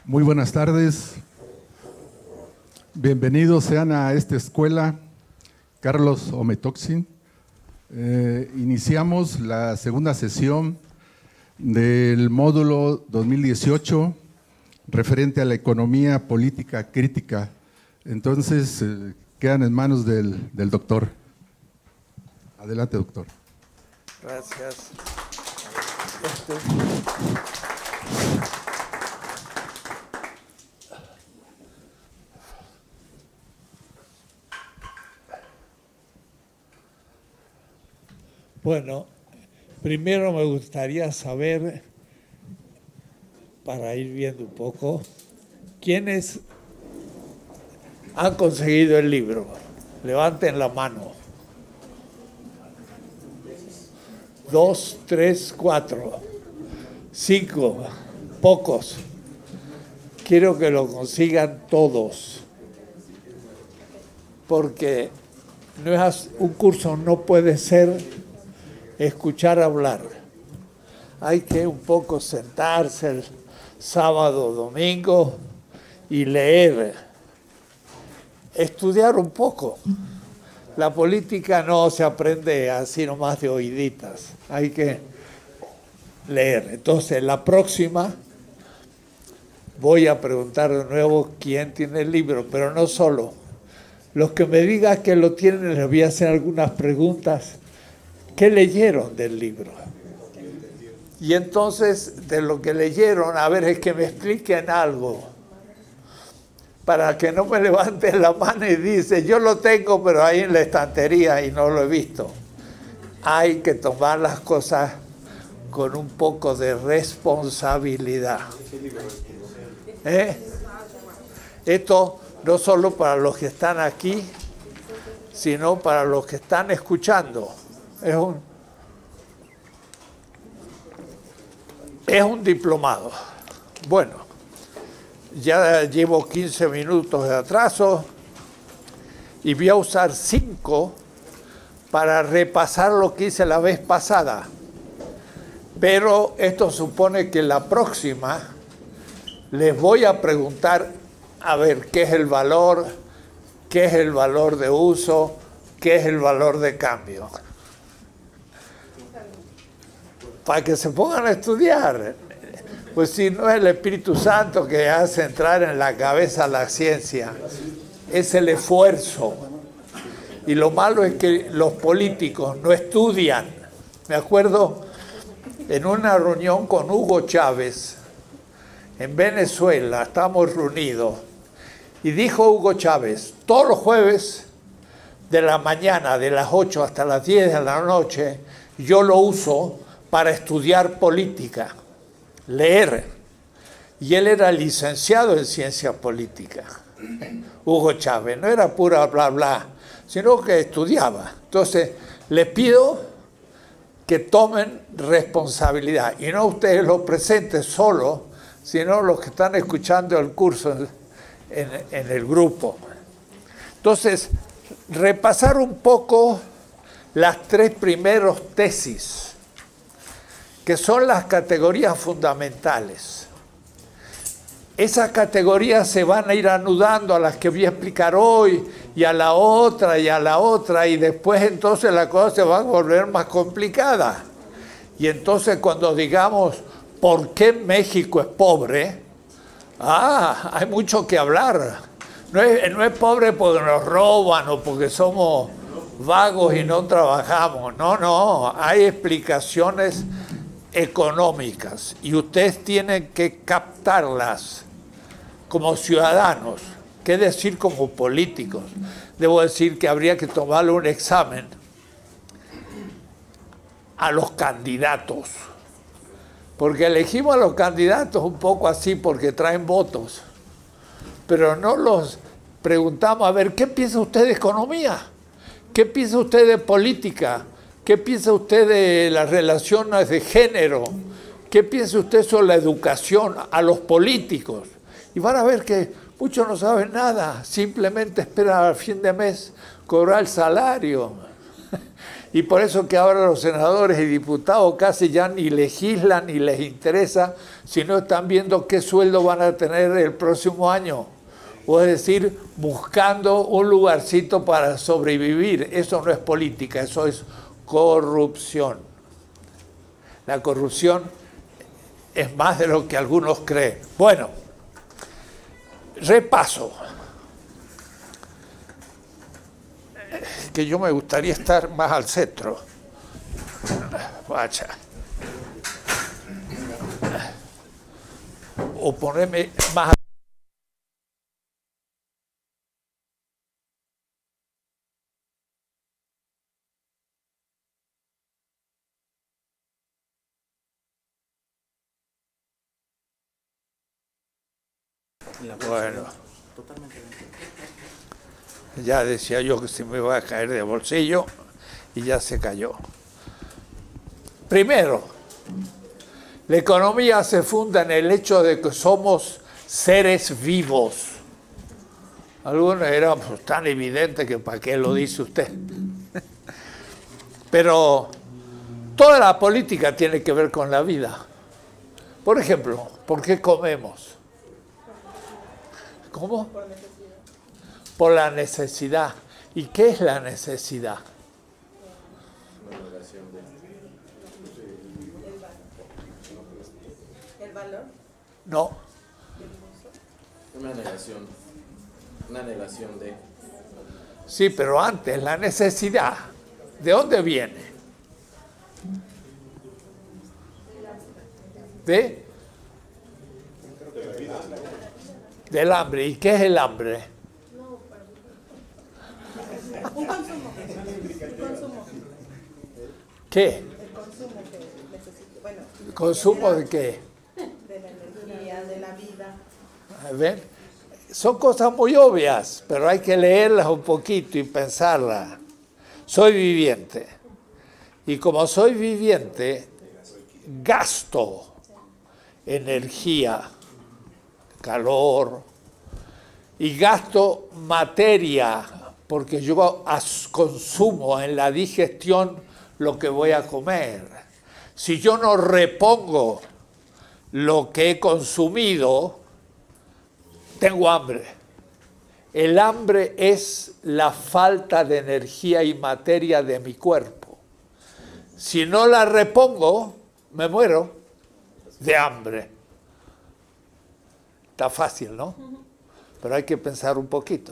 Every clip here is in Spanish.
Muy buenas tardes. Bienvenidos sean a esta escuela Carlos Ometoxin. Iniciamos la segunda sesión del módulo 2018 referente a la economía política crítica. Entonces, quedan en manos del doctor. Adelante, doctor. Gracias. Bueno, primero me gustaría saber, para ir viendo un poco, ¿quiénes han conseguido el libro? Levanten la mano. 2, 3, 4, 5, pocos. Quiero que lo consigan todos, porque un curso no puede ser escuchar hablar. Hay que un poco sentarse el sábado, domingo y leer, estudiar un poco. La política no se aprende así nomás de oíditas, hay que leer. Entonces, la próxima voy a preguntar de nuevo quién tiene el libro, pero no solo. Los que me digan que lo tienen, les voy a hacer algunas preguntas. ¿Qué leyeron del libro? Y entonces, de lo que leyeron, a ver, es que me expliquen algo, para que no me levanten la mano y dice, yo lo tengo, pero ahí en la estantería y no lo he visto. Hay que tomar las cosas con un poco de responsabilidad. Esto no solo para los que están aquí, sino para los que están escuchando. Es un diplomado. Bueno, ya llevo 15 minutos de atraso y voy a usar 5 para repasar lo que hice la vez pasada. Pero esto supone que la próxima les voy a preguntar, a ver, ¿qué es el valor? ¿Qué es el valor de uso? ¿Qué es el valor de cambio? Para que se pongan a estudiar. Pues si no es el Espíritu Santo que hace entrar en la cabeza la ciencia, es el esfuerzo. Y lo malo es que los políticos no estudian. Me acuerdo en una reunión con Hugo Chávez, en Venezuela, estamos reunidos, y dijo Hugo Chávez, todos los jueves de la mañana, de las 8 hasta las 10 de la noche, yo lo uso para estudiar política, leer. Y él era licenciado en ciencia política, Hugo Chávez, no era pura bla bla, sino que estudiaba. Entonces, les pido que tomen responsabilidad, y no ustedes los presentes solo, sino los que están escuchando el curso en el grupo. Entonces, repasar un poco las 3 primeras tesis, que son las categorías fundamentales. Esas categorías se van a ir anudando a las que voy a explicar hoy, y a la otra, y a la otra, y después entonces la cosa se va a volver más complicada. Y entonces cuando digamos, ¿por qué México es pobre? Hay mucho que hablar. No es pobre porque nos roban o porque somos vagos y no trabajamos. No, hay explicaciones económicas y ustedes tienen que captarlas como ciudadanos, qué decir como políticos. Debo decir que habría que tomarle un examen a los candidatos, porque elegimos a los candidatos un poco así porque traen votos, pero no los preguntamos, a ver, ¿qué piensa usted de economía? ¿Qué piensa usted de política? ¿Qué piensa usted de las relaciones de género? ¿Qué piensa usted sobre la educación a los políticos? Y van a ver que muchos no saben nada, simplemente esperan al fin de mes cobrar el salario. Y por eso que ahora los senadores y diputados casi ya ni legislan ni les interesa, sino están viendo qué sueldo van a tener el próximo año. O es decir, buscando un lugarcito para sobrevivir. Eso no es política, eso es corrupción. La corrupción es más de lo que algunos creen. Bueno, repaso. Que yo me gustaría estar más al centro. Vaya. O ponerme más. Bueno. Ya decía yo que se me iba a caer de bolsillo y ya se cayó. Primero, la economía se funda en el hecho de que somos seres vivos. Algunos eran pues, tan evidentes que para qué lo dice usted. Pero toda la política tiene que ver con la vida. Por ejemplo, ¿por qué comemos? ¿Cómo? Por la necesidad. ¿Y qué es la necesidad? ¿El valor? No. Una negación de... Sí, pero antes, la necesidad, ¿de dónde viene? Del hambre. ¿Y qué es el hambre? Un consumo. ¿Qué? El consumo que necesito. Bueno, ¿El consumo de qué? de la energía, de la vida. ¿Ven? Son cosas muy obvias, pero hay que leerlas un poquito y pensarlas. Soy viviente. Y como soy viviente, gasto energía, calor, y gasto materia, porque yo consumo en la digestión lo que voy a comer. Si yo no repongo lo que he consumido, tengo hambre. El hambre es la falta de energía y materia de mi cuerpo. Si no la repongo, me muero de hambre. Está fácil, ¿no? Pero hay que pensar un poquito.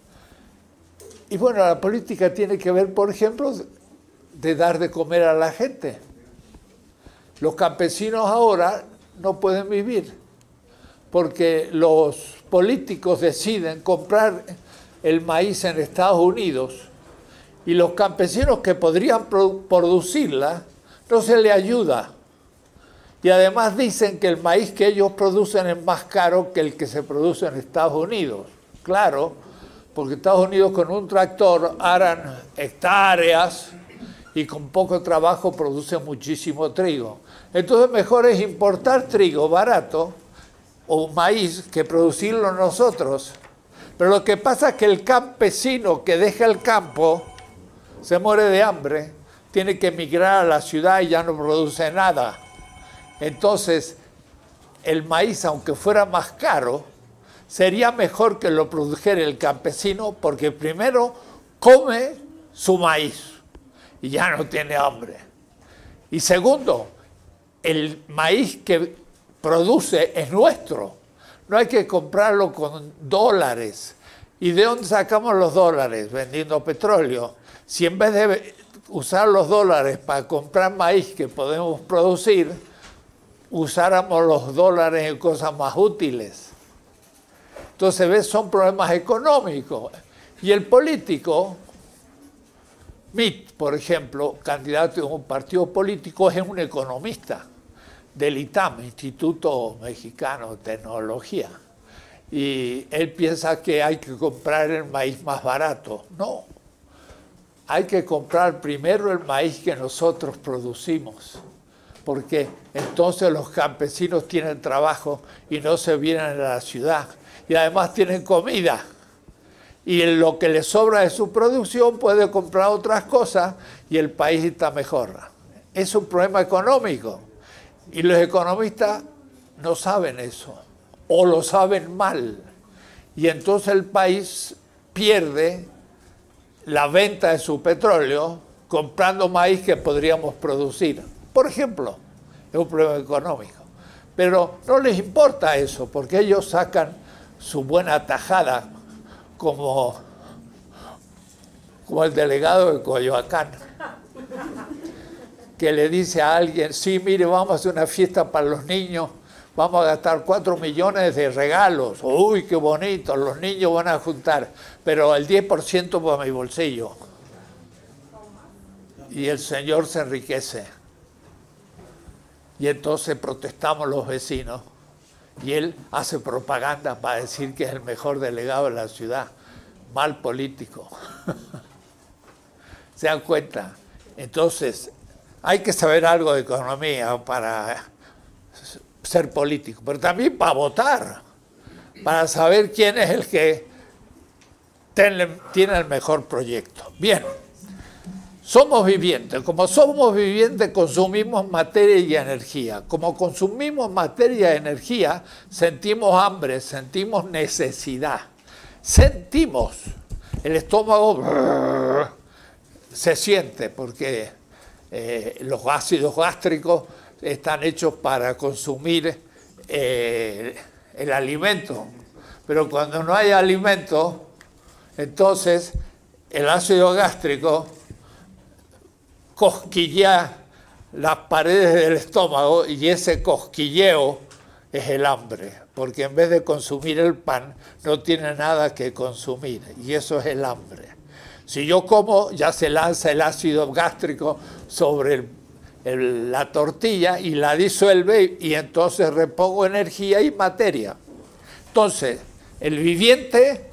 Y bueno, la política tiene que ver, por ejemplo, de dar de comer a la gente. Los campesinos ahora no pueden vivir porque los políticos deciden comprar el maíz en Estados Unidos y los campesinos que podrían producirla no se les ayuda. Y además dicen que el maíz que ellos producen es más caro que el que se produce en Estados Unidos. Claro, porque Estados Unidos con un tractor aran hectáreas y con poco trabajo produce muchísimo trigo. Entonces mejor es importar trigo barato o maíz que producirlo nosotros. Pero lo que pasa es que el campesino que deja el campo se muere de hambre, tiene que emigrar a la ciudad y ya no produce nada. Entonces, el maíz, aunque fuera más caro, sería mejor que lo produjera el campesino porque primero come su maíz y ya no tiene hambre. Y segundo, el maíz que produce es nuestro. No hay que comprarlo con dólares. ¿Y de dónde sacamos los dólares? Vendiendo petróleo. Si en vez de usar los dólares para comprar maíz que podemos producir, usáramos los dólares en cosas más útiles. Entonces, ¿ves? Son problemas económicos. Y el político, Mitt, por ejemplo, candidato de un partido político, es un economista del ITAM, Instituto Mexicano de Tecnología. Y él piensa que hay que comprar el maíz más barato. No, hay que comprar primero el maíz que nosotros producimos, porque entonces los campesinos tienen trabajo y no se vienen a la ciudad. Y además tienen comida. y en lo que le sobra de su producción puede comprar otras cosas y el país está mejor. Es un problema económico y los economistas no saben eso o lo saben mal y entonces el país pierde la venta de su petróleo comprando maíz que podríamos producir. Por ejemplo, es un problema económico. Pero no les importa eso, porque ellos sacan su buena tajada, como el delegado de Coyoacán, que le dice a alguien, sí, mire, vamos a hacer una fiesta para los niños, vamos a gastar 4 millones de regalos, uy, qué bonito, los niños van a juntar, pero el 10% para mi bolsillo. Y el señor se enriquece. Y entonces protestamos los vecinos y él hace propaganda para decir que es el mejor delegado de la ciudad. Mal político. ¿Se dan cuenta? Entonces, hay que saber algo de economía para ser político, pero también para votar, para saber quién es el que tiene el mejor proyecto. Bien. Somos vivientes. Como somos vivientes, consumimos materia y energía. Como consumimos materia y energía, sentimos hambre, sentimos necesidad. Sentimos. El estómago se siente porque los ácidos gástricos están hechos para consumir el alimento. Pero cuando no hay alimento, entonces el ácido gástrico cosquillea las paredes del estómago y ese cosquilleo es el hambre, porque en vez de consumir el pan no tiene nada que consumir y eso es el hambre. Si yo como, ya se lanza el ácido gástrico sobre la tortilla y la disuelve y entonces repongo energía y materia. Entonces, el viviente,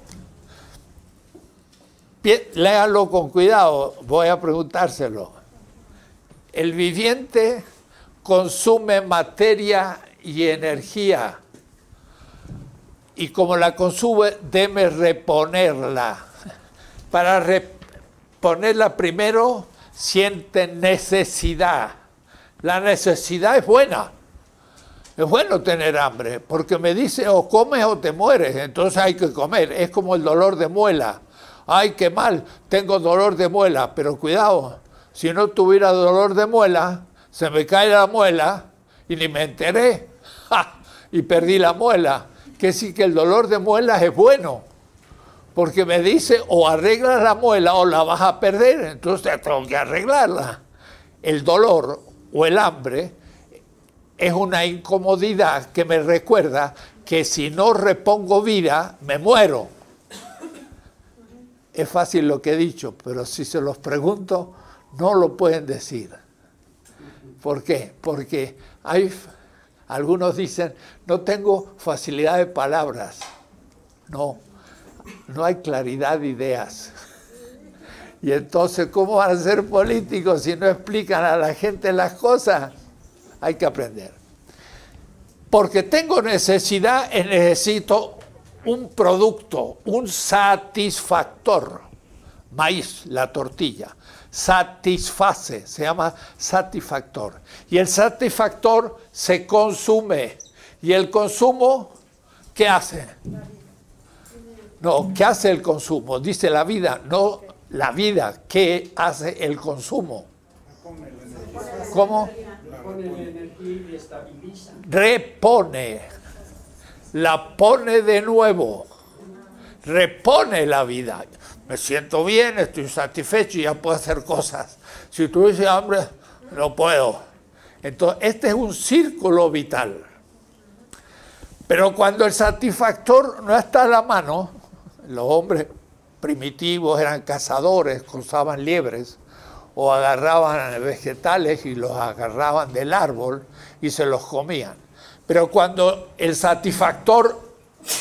léanlo con cuidado, voy a preguntárselo. El viviente consume materia y energía y como la consume debe reponerla. Para reponerla primero siente necesidad. La necesidad es buena. Es bueno tener hambre porque me dice o comes o te mueres, entonces hay que comer. Es como el dolor de muela. Ay, qué mal, tengo dolor de muela, pero cuidado. Si no tuviera dolor de muela, se me cae la muela y ni me enteré. ¡Ja! Y perdí la muela. Que sí que el dolor de muela es bueno. Porque me dice o arreglas la muela o la vas a perder. Entonces tengo que arreglarla. El dolor o el hambre es una incomodidad que me recuerda que si no repongo vida, me muero. Es fácil lo que he dicho, pero si se los pregunto, no lo pueden decir. ¿Por qué? Porque algunos dicen, no tengo facilidad de palabras. No hay claridad de ideas. Y entonces, ¿cómo van a ser políticos si no explican a la gente las cosas? Hay que aprender. Porque tengo necesidad, necesito un producto, un satisfactor. Maíz, la tortilla. Satisface, se llama satisfactor. Y el satisfactor se consume. ¿Y el consumo qué hace? No, ¿qué hace el consumo? Dice la vida, no la vida. ¿Qué hace el consumo? ¿Cómo? Repone la energía y estabiliza. Repone. La pone de nuevo. Repone la vida. Me siento bien, estoy satisfecho y ya puedo hacer cosas. Si tuviese hambre, no puedo. Entonces, este es un círculo vital. Pero cuando el satisfactor no está a la mano, los hombres primitivos eran cazadores, cruzaban liebres, o agarraban vegetales y los agarraban del árbol y se los comían. Pero cuando el satisfactor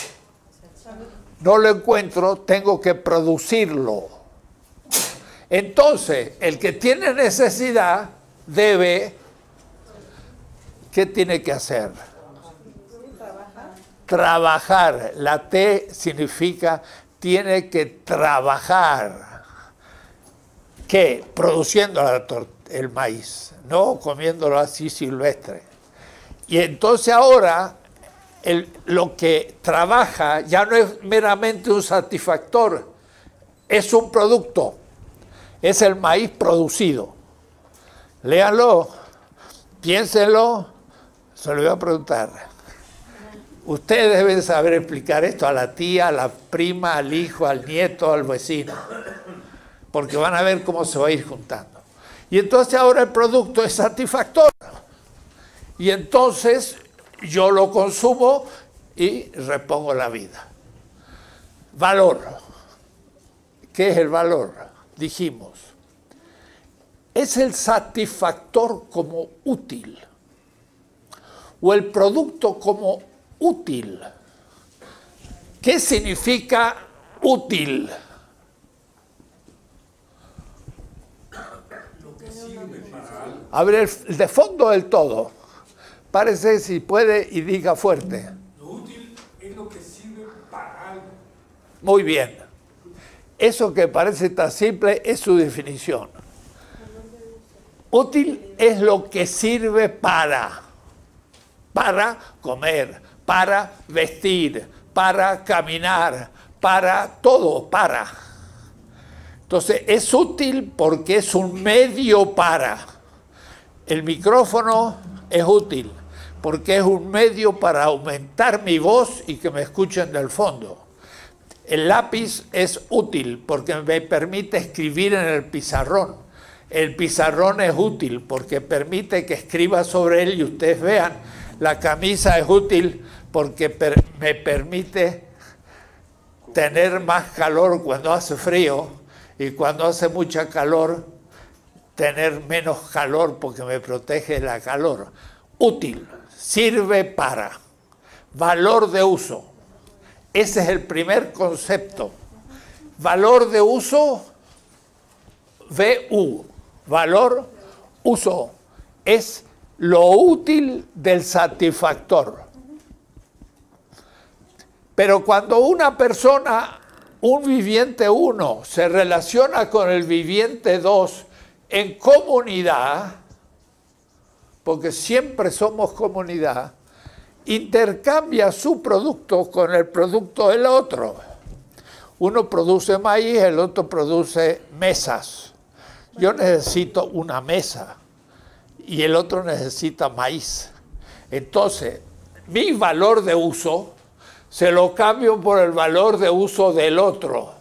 no lo encuentro, tengo que producirlo. Entonces, el que tiene necesidad debe, ¿qué tiene que hacer? Trabajar. La T significa tiene que trabajar. ¿Qué? Produciendo el maíz, no comiéndolo así silvestre. Y entonces ahora lo que trabaja ya no es meramente un satisfactor, es un producto, es el maíz producido. Léanlo, piénsenlo, se lo voy a preguntar. Ustedes deben saber explicar esto a la tía, a la prima, al hijo, al nieto, al vecino, porque van a ver cómo se va a ir juntando. Y entonces ahora el producto es satisfactorio. Y entonces yo lo consumo y repongo la vida. Valor. ¿Qué es el valor? Dijimos, es el satisfactor como útil, o el producto como útil. ¿Qué significa útil? A ver, el de fondo del todo. Párese si puede y diga fuerte. Lo útil es lo que sirve para algo. Muy bien. Eso que parece tan simple es su definición. Útil es lo que sirve para comer, para vestir, para caminar, para todo, para. Entonces es útil porque es un medio para. El micrófono es útil porque es un medio para aumentar mi voz y que me escuchen del fondo. El lápiz es útil porque me permite escribir en el pizarrón. El pizarrón es útil porque permite que escriba sobre él y ustedes vean. La camisa es útil porque me permite tener más calor cuando hace frío y cuando hace mucha calor tener menos calor porque me protege de la calor. Útil, sirve para, valor de uso. Ese es el primer concepto. Valor de uso, VU, valor, uso, es lo útil del satisfactor. Pero cuando una persona, un viviente 1, se relaciona con el viviente 2 en comunidad, porque siempre somos comunidad, intercambia su producto con el producto del otro. Uno produce maíz, el otro produce mesas. Yo necesito una mesa y el otro necesita maíz. Entonces, mi valor de uso se lo cambio por el valor de uso del otro.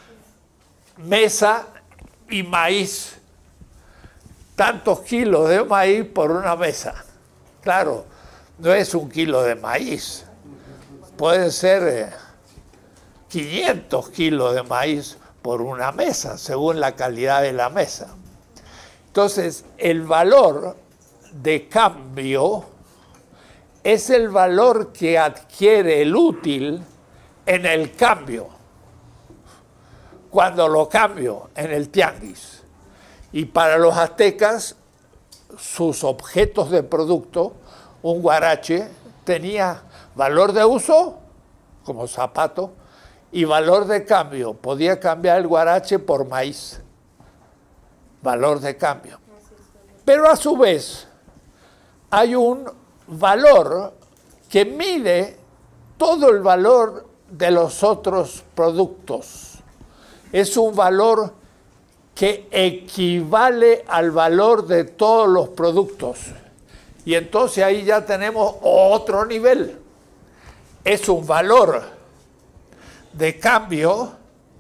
Mesa y maíz. Tantos kilos de maíz por una mesa. Claro, no es 1 kilo de maíz. Pueden ser 500 kilos de maíz por una mesa, según la calidad de la mesa. Entonces, el valor de cambio es el valor que adquiere el útil en el cambio. Cuando lo cambio en el tianguis. Y para los aztecas, sus objetos de producto, un huarache, tenía valor de uso, como zapato, y valor de cambio. Podía cambiar el huarache por maíz. Valor de cambio. Pero a su vez, hay un valor que mide todo el valor de los otros productos. Es un valor que equivale al valor de todos los productos. Y entonces ahí ya tenemos otro nivel. Es un valor de cambio,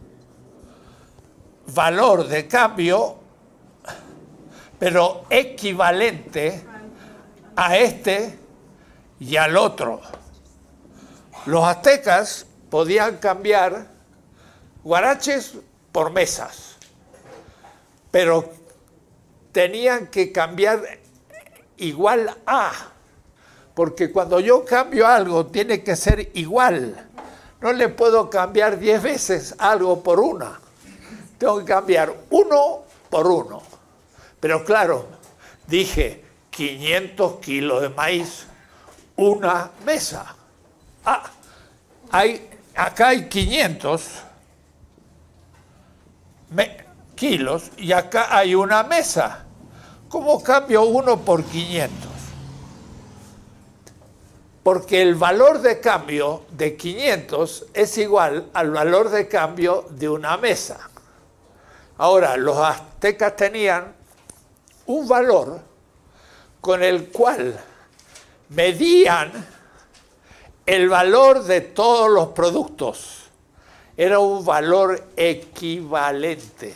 pero equivalente a este y al otro. Los aztecas podían cambiar huaraches por mesas, pero tenían que cambiar igual a, porque cuando yo cambio algo tiene que ser igual. No le puedo cambiar 10 veces algo por una. Tengo que cambiar 1 por 1. Pero claro, dije 500 kilos de maíz, una mesa. Acá hay 500 kilos y acá hay una mesa. ¿Cómo cambio 1 por 500? Porque el valor de cambio de 500 es igual al valor de cambio de una mesa. Ahora, los aztecas tenían un valor con el cual medían el valor de todos los productos. Era un valor equivalente.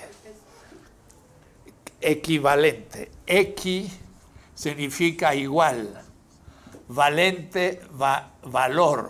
Equivalente. Equi significa igual. Valente, valor.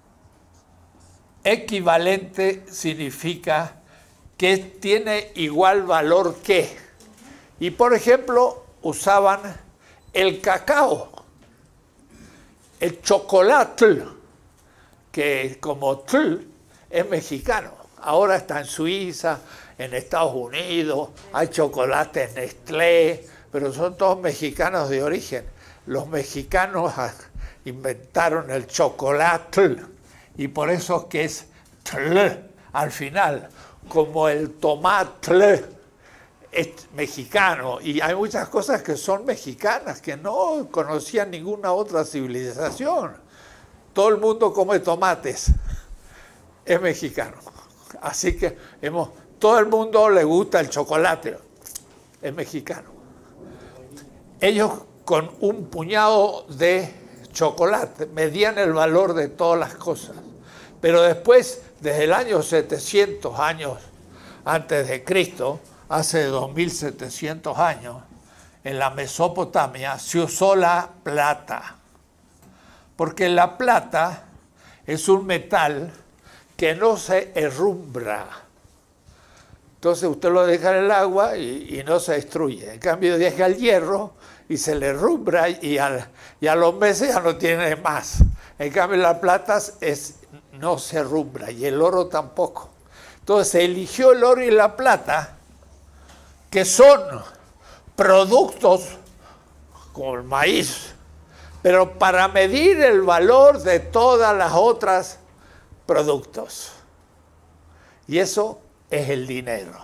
Equivalente significa que tiene igual valor que. Y por ejemplo, usaban el cacao, el chocolate, que como tl es mexicano. Ahora está en Suiza, en Estados Unidos, hay chocolate Nestlé, pero son todos mexicanos de origen. Los mexicanos inventaron el chocolate y por eso es que es tl al final, como el tomate es mexicano. Y hay muchas cosas que son mexicanas, que no conocían ninguna otra civilización. Todo el mundo come tomates, es mexicano. Así que todo el mundo le gusta el chocolate, es mexicano. Ellos con un puñado de chocolate medían el valor de todas las cosas. Pero después, desde el año 700 años antes de Cristo, hace 2700 años, en la Mesopotamia se usó la plata. Porque la plata es un metal que no se herrumbra. Entonces usted lo deja en el agua y no se destruye. En cambio deja el hierro y se le herrumbra y a los meses ya no tiene más. En cambio la plata no se herrumbra y el oro tampoco. Entonces se eligió el oro y la plata, que son productos como el maíz, pero para medir el valor de todas las otras productos. Y eso es el dinero.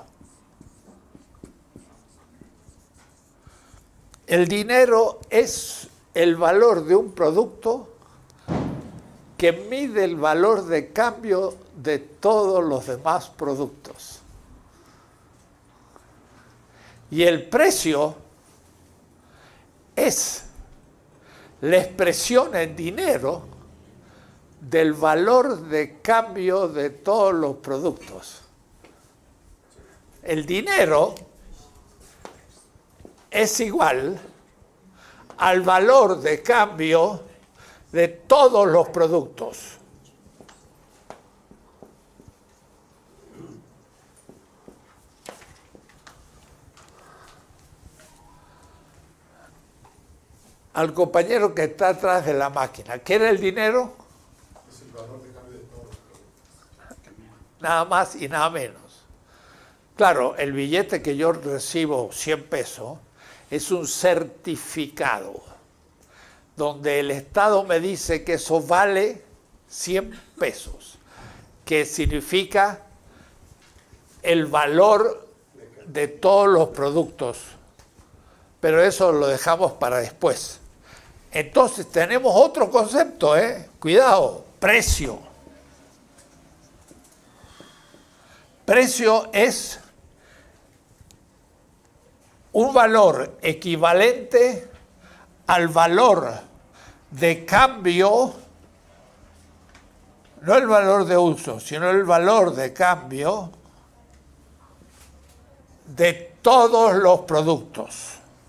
El dinero es el valor de un producto que mide el valor de cambio de todos los demás productos. Y el precio es la expresión en dinero del valor de cambio de todos los productos. El dinero es igual al valor de cambio de todos los productos. Al compañero que está atrás de la máquina, ¿qué era el dinero? Es el valor de cambio de todos los productos. Nada más y nada menos. Claro, el billete que yo recibo, 100 pesos, es un certificado, donde el Estado me dice que eso vale 100 pesos, que significa el valor de todos los productos. Pero eso lo dejamos para después. Entonces tenemos otro concepto, cuidado, precio. Precio es un valor equivalente al valor de cambio, no el valor de uso, sino el valor de cambio de todos los productos.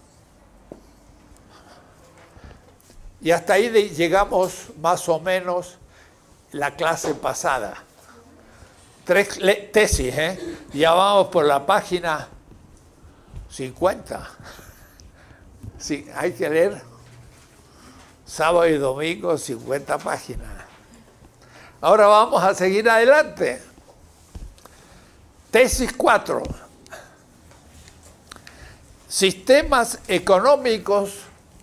Y hasta ahí llegamos más o menos la clase pasada. 3 tesis, ya vamos por la página 50. Sí, hay que leer sábado y domingo 50 páginas. Ahora vamos a seguir adelante. Tesis 4. Sistemas económicos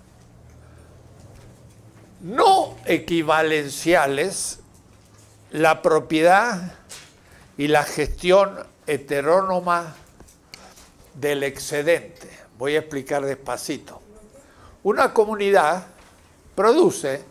no equivalenciales, la propiedad y la gestión heterónoma del excedente. Voy a explicar despacito. Una comunidad produce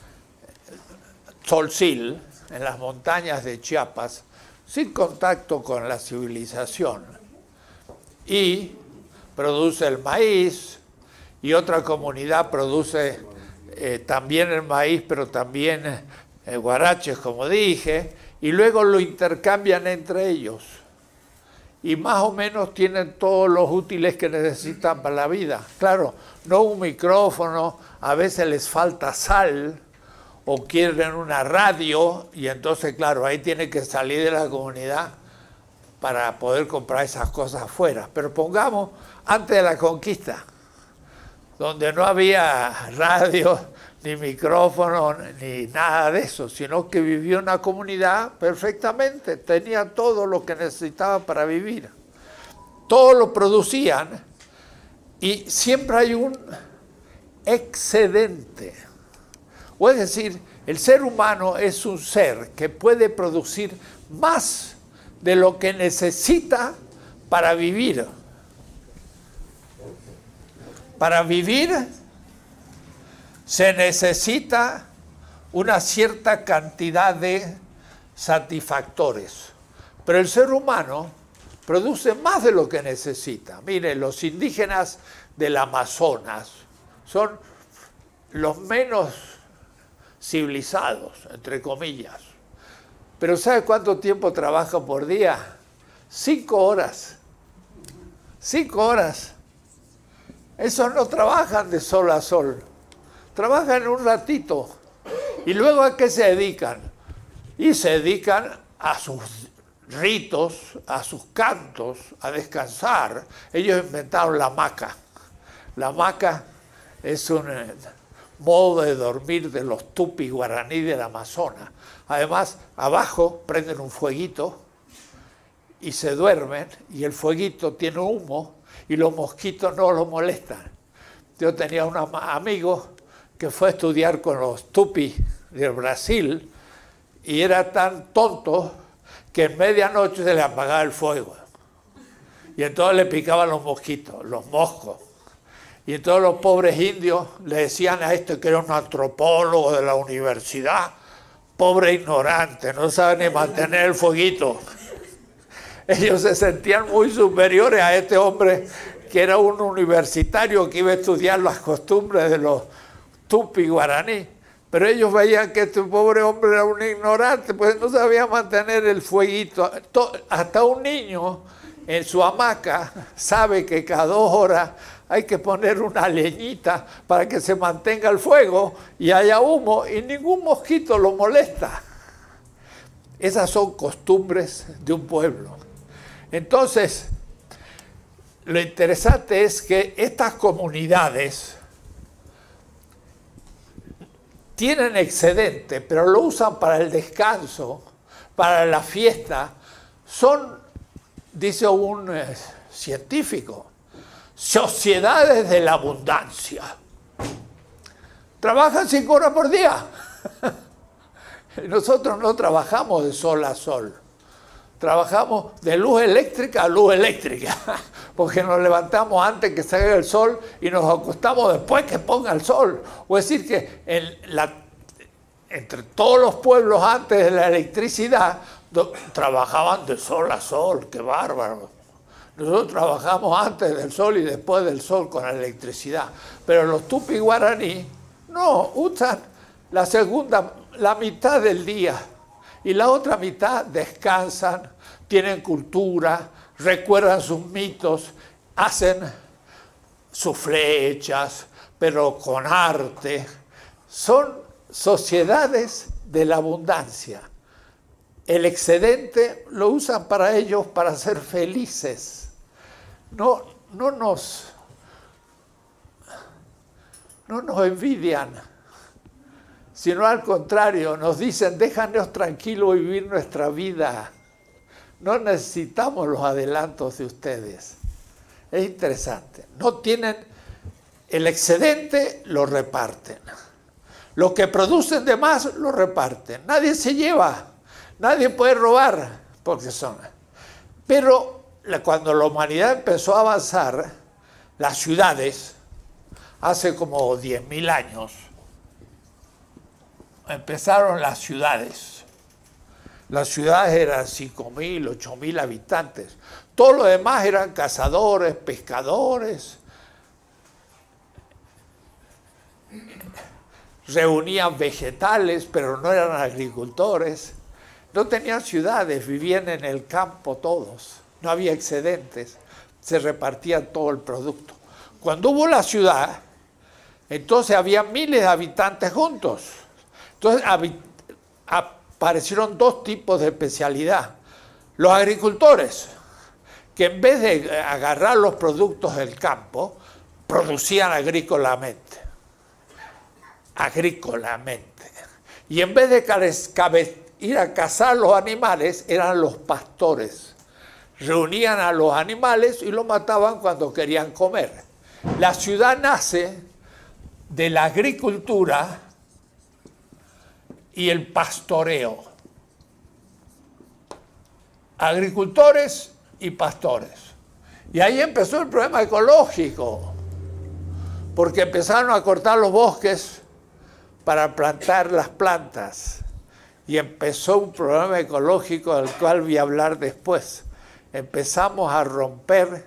solsil en las montañas de Chiapas sin contacto con la civilización y produce el maíz, y otra comunidad produce también el maíz, pero también guaraches, como dije, y luego lo intercambian entre ellos. Y más o menos tienen todos los útiles que necesitan para la vida. Claro, no un micrófono, a veces les falta sal, o quieren una radio, y entonces, claro, ahí tienen que salir de la comunidad para poder comprar esas cosas afuera. Pero pongamos, antes de la conquista, donde no había radio, ni micrófono, ni nada de eso, sino que vivió una comunidad perfectamente, tenía todo lo que necesitaba para vivir. Todo lo producían y siempre hay un excedente. O es decir, el ser humano es un ser que puede producir más de lo que necesita para vivir. Para vivir se necesita una cierta cantidad de satisfactores, pero el ser humano produce más de lo que necesita. Mire, los indígenas del Amazonas son los menos civilizados, entre comillas, pero ¿sabe cuánto tiempo trabajan por día? 5 horas. 5 horas. Esos no trabajan de sol a sol. Trabajan un ratito. ¿Y luego a qué se dedican? Y se dedican a sus ritos, a sus cantos, a descansar. Ellos inventaron la hamaca. La hamaca es un modo de dormir de los tupis guaraní del Amazonas. Además, abajo prenden un fueguito y se duermen, y el fueguito tiene humo y los mosquitos no los molestan. Yo tenía un amigo que fue a estudiar con los tupis del Brasil y era tan tonto que en medianoche se le apagaba el fuego. Y entonces le picaban los mosquitos, los moscos. Y entonces los pobres indios le decían a este que era un antropólogo de la universidad, pobre ignorante, no sabe ni mantener el fueguito. Ellos se sentían muy superiores a este hombre que era un universitario que iba a estudiar las costumbres de los tupi guaraní. Pero ellos veían que este pobre hombre era un ignorante, pues no sabía mantener el fueguito. Hasta un niño en su hamaca sabe que cada 2 horas hay que poner una leñita para que se mantenga el fuego y haya humo y ningún mosquito lo molesta. Esas son costumbres de un pueblo. Entonces, lo interesante es que estas comunidades tienen excedente, pero lo usan para el descanso, para la fiesta. Son, dice un científico, sociedades de la abundancia. Trabajan 5 horas por día. Nosotros no trabajamos de sol a sol. Trabajamos de luz eléctrica a luz eléctrica, porque nos levantamos antes que salga el sol y nos acostamos después que ponga el sol. O es decir, que entre todos los pueblos antes de la electricidad trabajaban de sol a sol. ¡Qué bárbaro! Nosotros trabajamos antes del sol y después del sol con la electricidad. Pero los tupi guaraní no, usan la mitad del día. Y la otra mitad descansan, tienen cultura, recuerdan sus mitos, hacen sus flechas, pero con arte. Son sociedades de la abundancia. El excedente lo usan para ellos para ser felices. No nos envidian, sino al contrario, nos dicen, déjanos tranquilos vivir nuestra vida. No necesitamos los adelantos de ustedes. Es interesante. No tienen el excedente, lo reparten. Lo que producen de más, lo reparten. Nadie se lleva, nadie puede robar, porque son. Pero cuando la humanidad empezó a avanzar, las ciudades, hace como 10.000 años, empezaron las ciudades. Las ciudades eran 5.000, 8.000 habitantes. Todo lo demás eran cazadores, pescadores. Reunían vegetales, pero no eran agricultores. No tenían ciudades, vivían en el campo todos. No había excedentes, se repartía todo el producto. Cuando hubo la ciudad, entonces había miles de habitantes juntos. Entonces aparecieron dos tipos de especialidad. Los agricultores, que en vez de agarrar los productos del campo, producían agrícolamente. Y en vez de ir a cazar los animales, eran los pastores. Reunían a los animales y los mataban cuando querían comer. La ciudad nace de la agricultura y el pastoreo. Agricultores y pastores. Y ahí empezó el problema ecológico, porque empezaron a cortar los bosques para plantar las plantas. Y empezó un problema ecológico del cual voy a hablar después. Empezamos a romper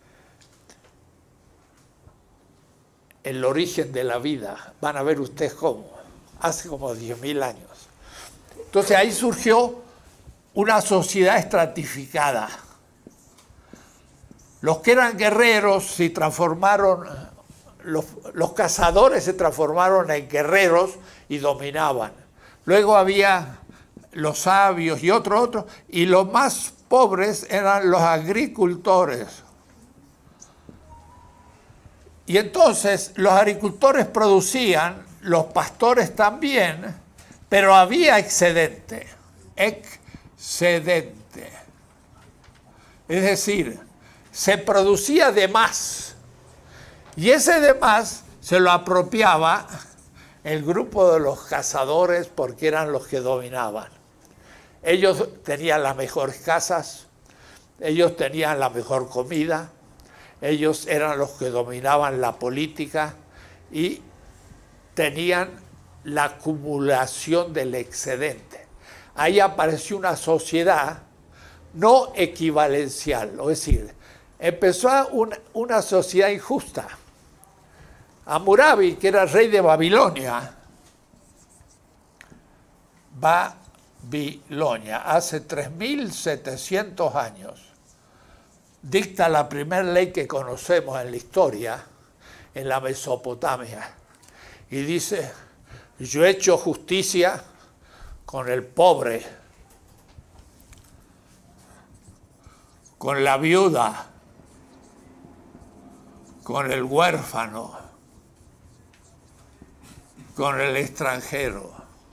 el origen de la vida. Van a ver ustedes cómo. Hace como 10.000 años. Entonces ahí surgió una sociedad estratificada. Los que eran guerreros se transformaron, los cazadores se transformaron en guerreros y dominaban. Luego había los sabios y otros, y los más pobres eran los agricultores. Y entonces los agricultores producían, los pastores también, pero había excedente. Es decir, se producía de más. Y ese de más se lo apropiaba el grupo de los cazadores porque eran los que dominaban. Ellos tenían las mejores casas, ellos tenían la mejor comida, ellos eran los que dominaban la política y tenían la acumulación del excedente. Ahí apareció una sociedad no equivalencial, es decir, empezó una sociedad injusta. Hammurabi, que era rey de Babilonia, hace 3.700 años, dicta la primera ley que conocemos en la historia, en la Mesopotamia, y dice: yo he hecho justicia con el pobre, con la viuda, con el huérfano, con el extranjero.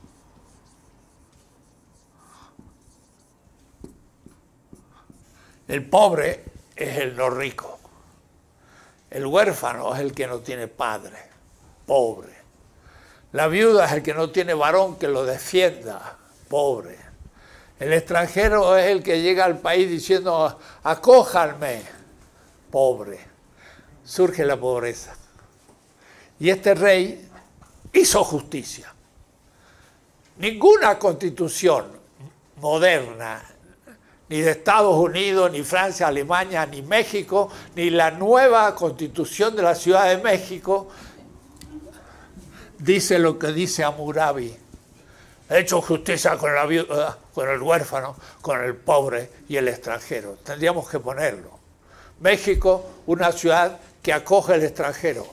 El pobre es el no rico. El huérfano es el que no tiene padre, pobre. La viuda es el que no tiene varón que lo defienda, pobre. El extranjero es el que llega al país diciendo: acójanme, pobre. Surge la pobreza. Y este rey hizo justicia. Ninguna constitución moderna, ni de Estados Unidos, ni Francia, Alemania, ni México, ni la nueva constitución de la Ciudad de México, dice lo que dice Hammurabi: he hecho justicia con la viuda, con el huérfano, con el pobre y el extranjero. Tendríamos que ponerlo. México, una ciudad que acoge al extranjero,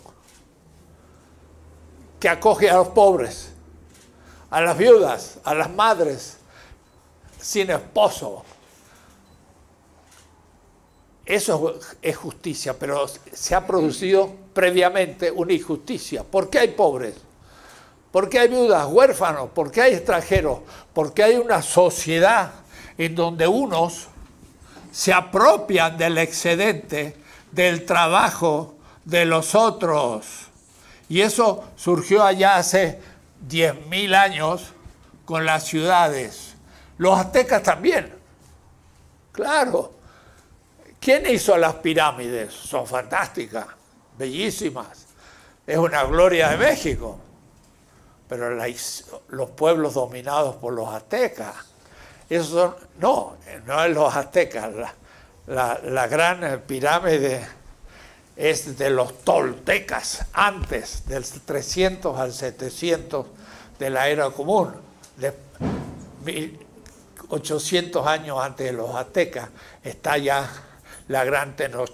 que acoge a los pobres, a las viudas, a las madres sin esposo. Eso es justicia, pero se ha producido previamente una injusticia. ¿Por qué hay pobres? ¿Por qué hay viudas, huérfanos? ¿Por qué hay extranjeros? Porque hay una sociedad en donde unos se apropian del excedente, del trabajo de los otros. Y eso surgió allá hace 10.000 años con las ciudades. Los aztecas también. Claro. ¿Quién hizo las pirámides? Son fantásticas, bellísimas. Es una gloria de México. Pero los pueblos dominados por los aztecas, no es los aztecas. La gran pirámide es de los toltecas, antes del 300 al 700 de la era común, de 1800 años antes de los aztecas, está ya la gran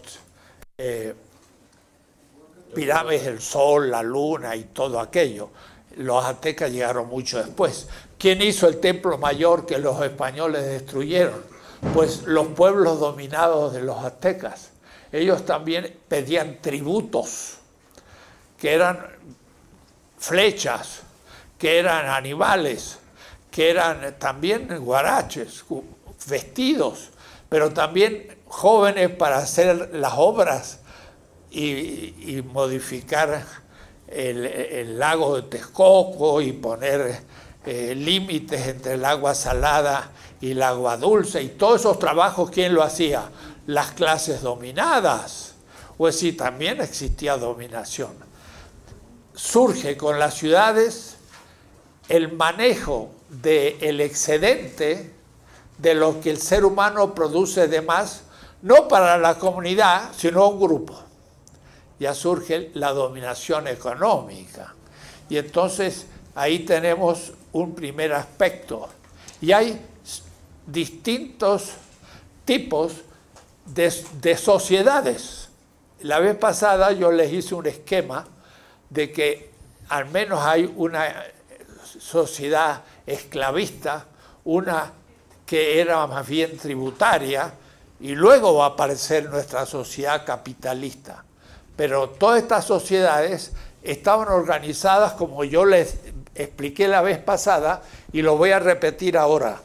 pirámide del Sol, la Luna y todo aquello. Los aztecas llegaron mucho después. ¿Quién hizo el templo mayor que los españoles destruyeron? Pues los pueblos dominados de los aztecas. Ellos también pedían tributos, que eran flechas, que eran animales, que eran también guaraches, vestidos, pero también jóvenes para hacer las obras y modificar el lago de Texcoco y poner límites entre el agua salada y el agua dulce. Y todos esos trabajos, ¿quién lo hacía? Las clases dominadas. Pues sí, también existía dominación. Surge con las ciudades el manejo del excedente de lo que el ser humano produce de más, no para la comunidad, sino un grupo. Ya surge la dominación económica. Y entonces ahí tenemos un primer aspecto. Y hay distintos tipos de sociedades. La vez pasada yo les hice un esquema de que al menos hay una sociedad esclavista, una que era más bien tributaria, y luego va a aparecer nuestra sociedad capitalista. Pero todas estas sociedades estaban organizadas como yo les expliqué la vez pasada y lo voy a repetir ahora.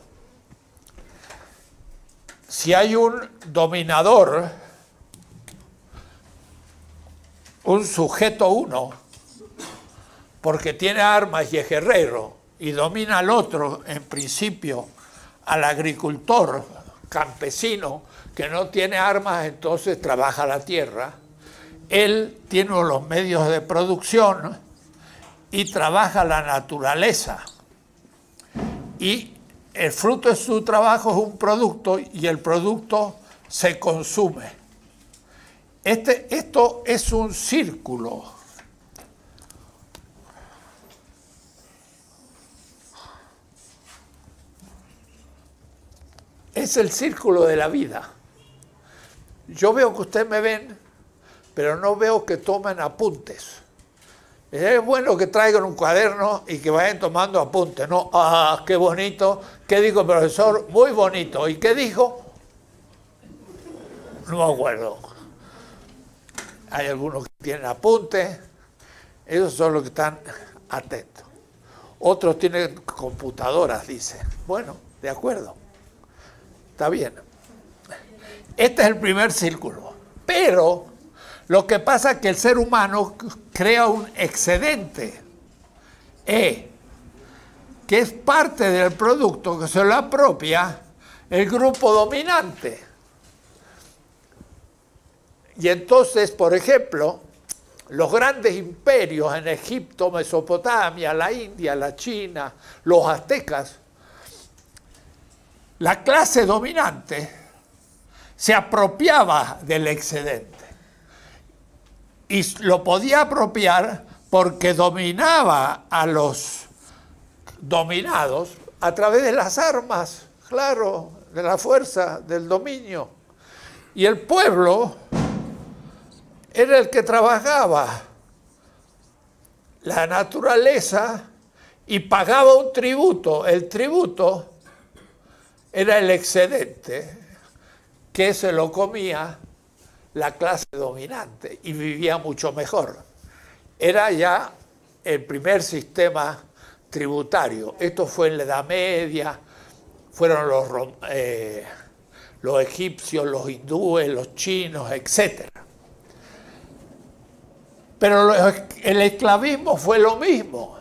Si hay un dominador, un sujeto uno, porque tiene armas y es guerrero, y domina al otro, en principio, al agricultor campesino, que no tiene armas, entonces trabaja la tierra. Él tiene los medios de producción y trabaja la naturaleza. Y el fruto de su trabajo es un producto y el producto se consume. Esto es un círculo. Es el círculo de la vida. Yo veo que ustedes me ven, pero no veo que tomen apuntes. Es bueno que traigan un cuaderno y que vayan tomando apuntes, ¿no? ¡Ah, qué bonito! ¿Qué dijo el profesor? Muy bonito. ¿Y qué dijo? No me acuerdo. Hay algunos que tienen apuntes, esos son los que están atentos. Otros tienen computadoras, dice. Bueno, de acuerdo. Está bien. Este es el primer círculo. Pero lo que pasa es que el ser humano crea un excedente, que es parte del producto que se lo apropia el grupo dominante. Y entonces, por ejemplo, los grandes imperios en Egipto, Mesopotamia, la India, la China, los aztecas, la clase dominante se apropiaba del excedente. Y lo podía apropiar porque dominaba a los dominados a través de las armas, claro, de la fuerza, del dominio. Y el pueblo era el que trabajaba la naturaleza y pagaba un tributo. El tributo era el excedente que se lo comía la clase dominante y vivía mucho mejor. Era ya el primer sistema tributario. Esto fue en la Edad Media, fueron los egipcios, los hindúes, los chinos, etc. Pero el esclavismo fue lo mismo.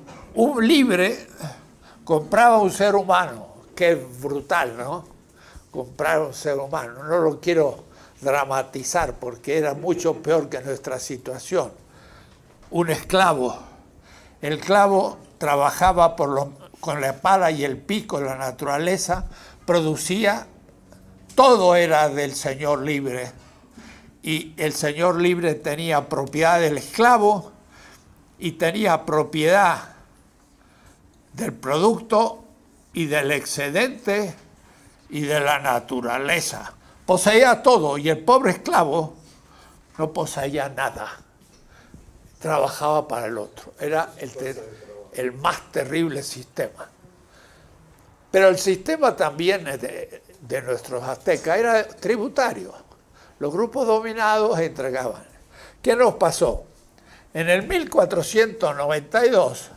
Un libre compraba un ser humano, que es brutal, ¿no? comprar un ser humano. No lo quiero dramatizar porque era mucho peor que nuestra situación. Un esclavo. El esclavo trabajaba con la espada y el pico de la naturaleza, producía, todo era del señor libre. Y el señor libre tenía propiedad del esclavo y tenía propiedad del producto y del excedente y de la naturaleza. Poseía todo y el pobre esclavo no poseía nada. Trabajaba para el otro. Era el más terrible sistema. Pero el sistema también de nuestros aztecas era tributario. Los grupos dominados entregaban. ¿Qué nos pasó? En el 1492,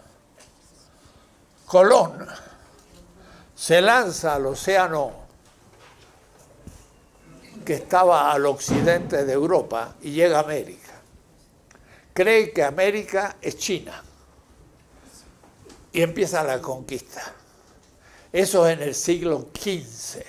Colón se lanza al océano que estaba al occidente de Europa y llega a América. Cree que América es China y empieza la conquista. Eso es en el siglo XV.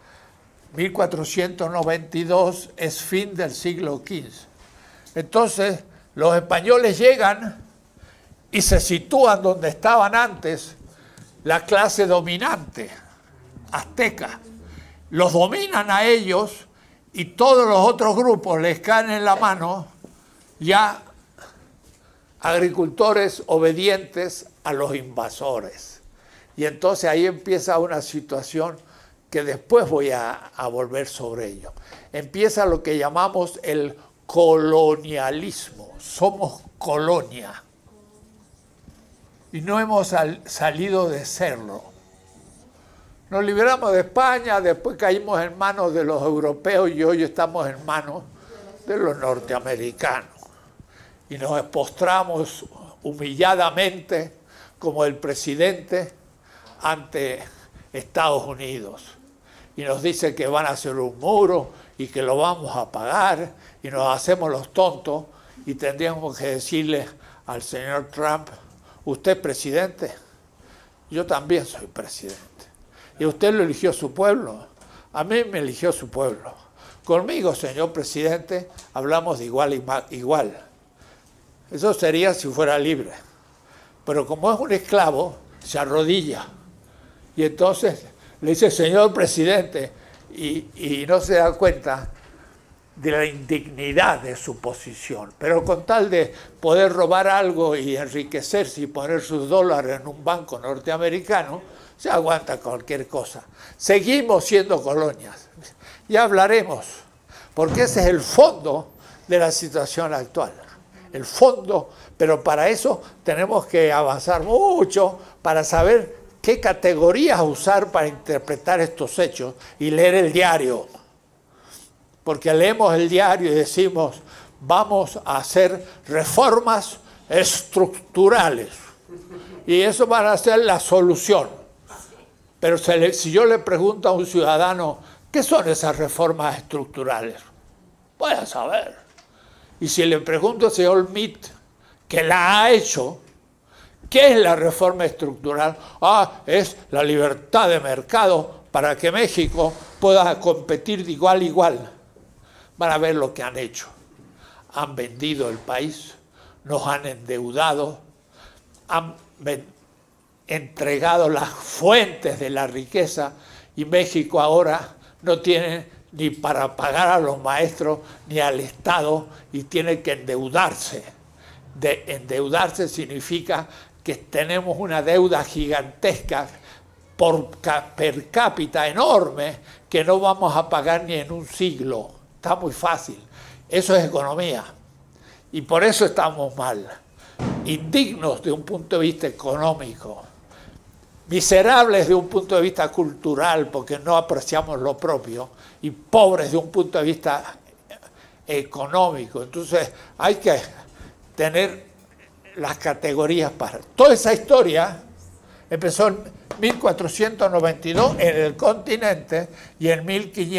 1492 es fin del siglo XV. Entonces, los españoles llegan y se sitúan donde estaban antes la clase dominante, azteca. Los dominan a ellos y todos los otros grupos les caen en la mano ya agricultores obedientes a los invasores. Y entonces ahí empieza una situación que después voy a volver sobre ello. Empieza lo que llamamos el colonialismo. Somos colonia. Y no hemos salido de serlo. Nos liberamos de España, después caímos en manos de los europeos y hoy estamos en manos de los norteamericanos. Y nos postramos humilladamente como el presidente ante Estados Unidos. Y nos dice que van a hacer un muro y que lo vamos a pagar y nos hacemos los tontos y tendríamos que decirle al señor Trump, ¿usted es presidente? Yo también soy presidente. ¿Y usted lo eligió su pueblo? A mí me eligió su pueblo. Conmigo, señor presidente, hablamos de igual a igual. Eso sería si fuera libre. Pero como es un esclavo, se arrodilla. Y entonces le dice, señor presidente, y no se da cuenta de la indignidad de su posición. Pero con tal de poder robar algo y enriquecerse y poner sus dólares en un banco norteamericano, se aguanta cualquier cosa. Seguimos siendo colonias. Ya hablaremos, porque ese es el fondo de la situación actual. El fondo, pero para eso tenemos que avanzar mucho para saber qué categorías usar para interpretar estos hechos y leer el diario. Porque leemos el diario y decimos, vamos a hacer reformas estructurales. Y eso va a ser la solución. Pero si yo le pregunto a un ciudadano, ¿qué son esas reformas estructurales? Voy a saber. Y si le pregunto al señor Meade, que la ha hecho, ¿qué es la reforma estructural? Es la libertad de mercado para que México pueda competir de igual a igual. Van a ver lo que han hecho. Han vendido el país, nos han endeudado, han entregado las fuentes de la riqueza y México ahora no tiene ni para pagar a los maestros ni al Estado y tiene que endeudarse. Endeudarse significa que tenemos una deuda gigantesca per cápita enorme que no vamos a pagar ni en un siglo. Está muy fácil. Eso es economía. Y por eso estamos mal. Indignos de un punto de vista económico. Miserables de un punto de vista cultural porque no apreciamos lo propio. Y pobres de un punto de vista económico. Entonces hay que tener las categorías para... Toda esa historia empezó en 1492 en el continente y en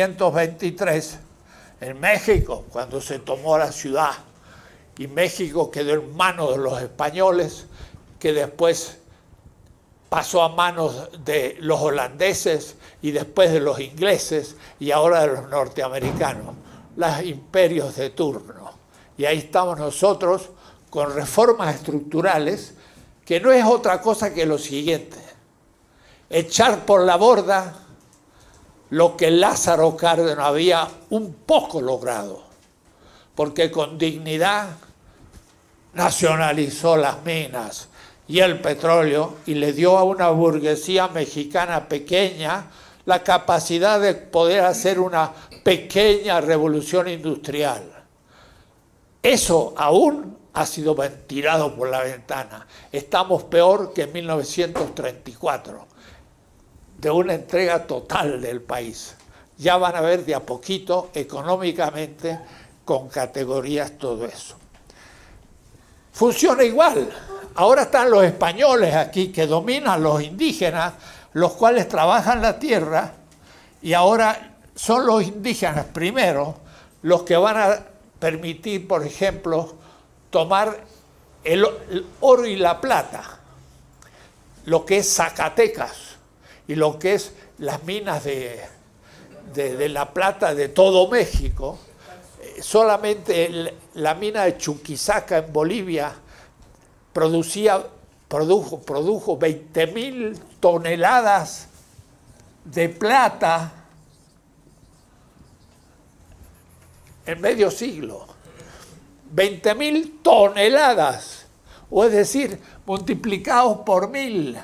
1523 en México, cuando se tomó la ciudad. Y México quedó en manos de los españoles, que después pasó a manos de los holandeses y después de los ingleses y ahora de los norteamericanos, los imperios de turno. Y ahí estamos nosotros con reformas estructurales que no es otra cosa que lo siguiente: echar por la borda lo que Lázaro Cárdenas había un poco logrado, porque con dignidad nacionalizó las minas y el petróleo y le dio a una burguesía mexicana pequeña la capacidad de poder hacer una pequeña revolución industrial. Eso aún ha sido tirado por la ventana. Estamos peor que en 1934, de una entrega total del país. Ya van a ver de a poquito, económicamente, con categorías, todo eso. Funciona igual. Ahora están los españoles aquí que dominan los indígenas, los cuales trabajan la tierra, y ahora son los indígenas primero los que van a permitir, por ejemplo, tomar el oro y la plata, lo que es Zacatecas y lo que es las minas de la plata de todo México. Solamente la mina de Chuquisaca en Bolivia produjo 20.000 toneladas de plata en medio siglo. 20.000 toneladas, o es decir, multiplicados por 1.000.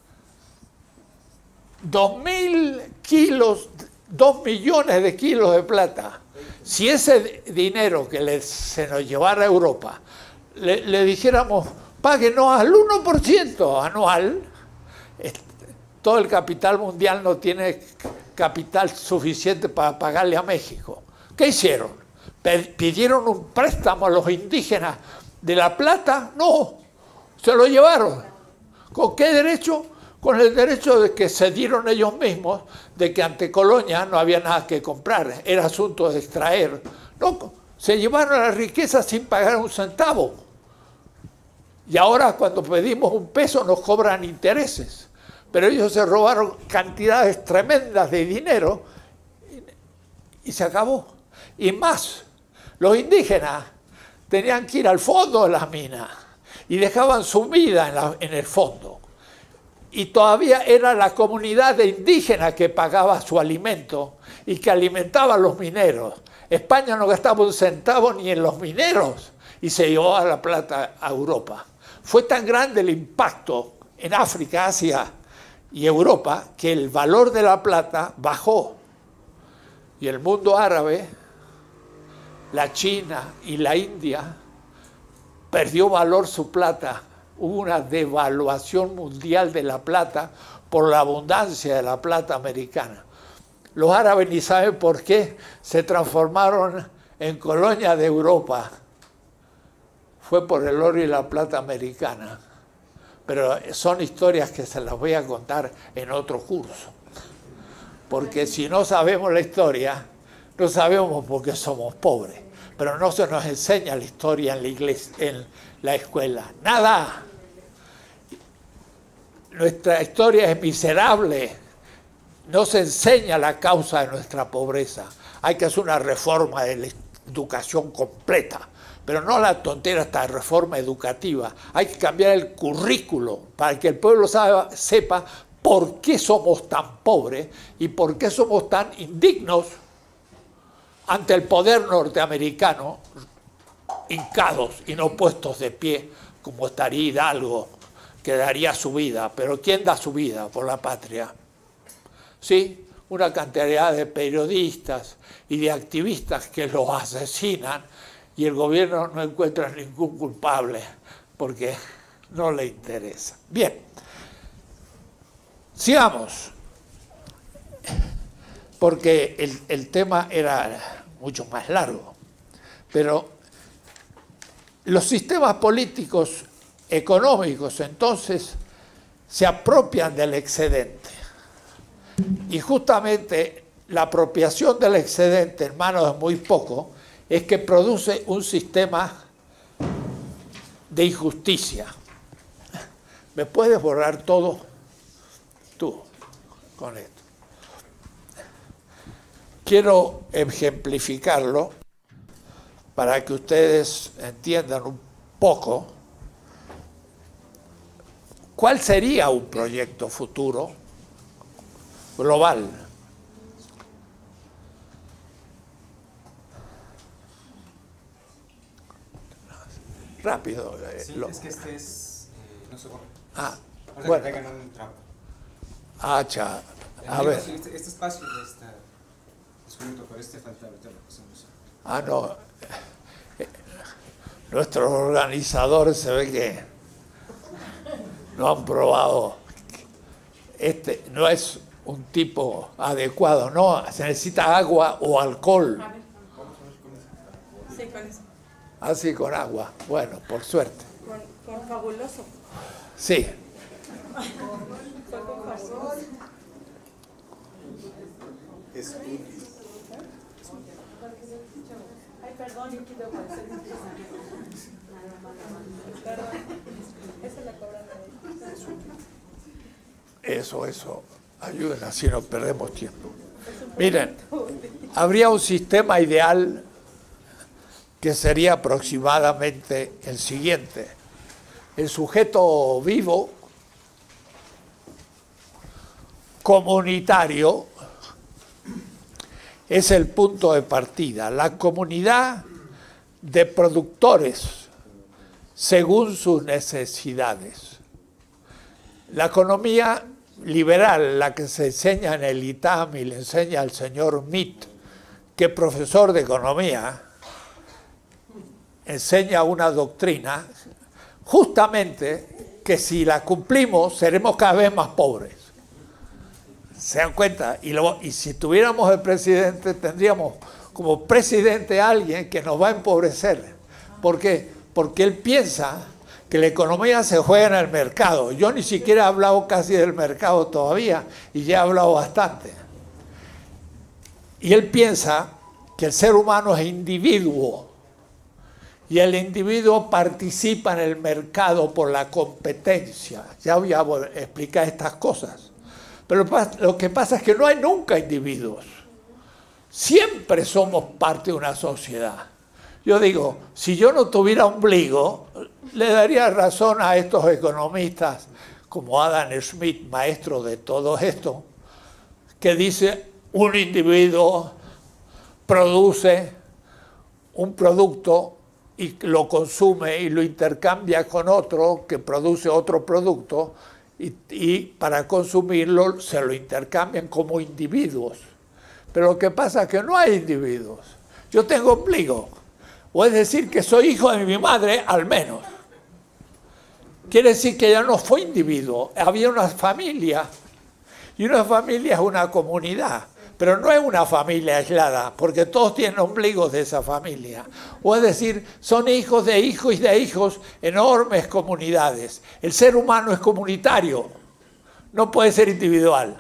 2.000 kilos, 2 millones de kilos de plata. Si ese dinero que se nos llevara a Europa, le dijéramos, páguenos al 1% anual, todo el capital mundial no tiene capital suficiente para pagarle a México. ¿Qué hicieron? ¿Pidieron un préstamo a los indígenas de la plata? No, se lo llevaron. ¿Con qué derecho? Con el derecho de que se dieron ellos mismos de que ante Colonia no había nada que comprar, era asunto de extraer. No, se llevaron la riqueza sin pagar un centavo. Y ahora cuando pedimos un peso nos cobran intereses. Pero ellos se robaron cantidades tremendas de dinero y se acabó. Y más, los indígenas tenían que ir al fondo de las minas y dejaban su vida en el fondo. Y todavía era la comunidad de indígenas que pagaba su alimento y que alimentaba a los mineros. España no gastaba un centavo ni en los mineros y se llevó la plata a Europa. Fue tan grande el impacto en África, Asia y Europa que el valor de la plata bajó. Y el mundo árabe, la China y la India, perdió valor su plata. Hubo una devaluación mundial de la plata por la abundancia de la plata americana. Los árabes ni saben por qué se transformaron en colonia de Europa. Fue por el oro y la plata americana. Pero son historias que se las voy a contar en otro curso. Porque si no sabemos la historia, no sabemos por qué somos pobres. Pero no se nos enseña la historia en la iglesia, en la escuela. Nada. Nuestra historia es miserable. No se enseña la causa de nuestra pobreza. Hay que hacer una reforma de la educación completa. Pero no la tontera esta reforma educativa. Hay que cambiar el currículo para que el pueblo sepa por qué somos tan pobres y por qué somos tan indignos ante el poder norteamericano, hincados y no puestos de pie, como estaría Hidalgo, que daría su vida. Pero ¿quién da su vida por la patria? Sí, una cantidad de periodistas y de activistas que los asesinan y el gobierno no encuentra ningún culpable porque no le interesa. Bien, sigamos, porque el tema era mucho más largo, pero los sistemas políticos económicos entonces se apropian del excedente y justamente la apropiación del excedente en manos de muy poco es que produce un sistema de injusticia. ¿Me puedes borrar todo? similitud con esto. Quiero ejemplificarlo para que ustedes entiendan un poco cuál sería un proyecto futuro global. Rápido. Sí, es que este es... no se borra. Ah, Ahora bueno. que traigan un trapo. Hacha. A ver. Este espacio ya está descubierto, por este falta ahorita lo pasamos. Ah, no. Nuestros organizadores se ve que no han probado. Este no es un tipo adecuado, no. Se necesita agua o alcohol. Sí, con eso. Así con agua. Bueno, por suerte. Con fabuloso. Sí. Fue con fabuloso. Ay, perdón, líquido para ser Perdón. Esa es la cobrada de Eso. Ayuden, así no perdemos tiempo. Miren, habría un sistema ideal que sería aproximadamente el siguiente. El sujeto vivo, comunitario, es el punto de partida. La comunidad de productores según sus necesidades. La economía liberal, la que se enseña en el ITAM y le enseña al señor Mitt, que es profesor de economía, enseña una doctrina justamente que si la cumplimos seremos cada vez más pobres. ¿Se dan cuenta? Y si tuviéramos el presidente, tendríamos como presidente a alguien que nos va a empobrecer. ¿Por qué? Porque él piensa que la economía se juega en el mercado. Yo ni siquiera he hablado casi del mercado todavía y ya he hablado bastante. Y él piensa que el ser humano es individuo y el individuo participa en el mercado por la competencia. Ya voy a explicar estas cosas. Pero lo que pasa es que no hay nunca individuos. Siempre somos parte de una sociedad. Yo digo, si yo no tuviera ombligo, le daría razón a estos economistas como Adam Smith, maestro de todo esto, que dice un individuo produce un producto y lo consume y lo intercambia con otro que produce otro producto y para consumirlo se lo intercambian como individuos. Pero lo que pasa es que no hay individuos. Yo tengo ombligo. O es decir que soy hijo de mi madre, al menos. Quiere decir que ya no fue individuo, había una familia. Y una familia es una comunidad, pero no es una familia aislada, porque todos tienen ombligos de esa familia. O es decir, son hijos de hijos y de hijos, enormes comunidades. El ser humano es comunitario, no puede ser individual.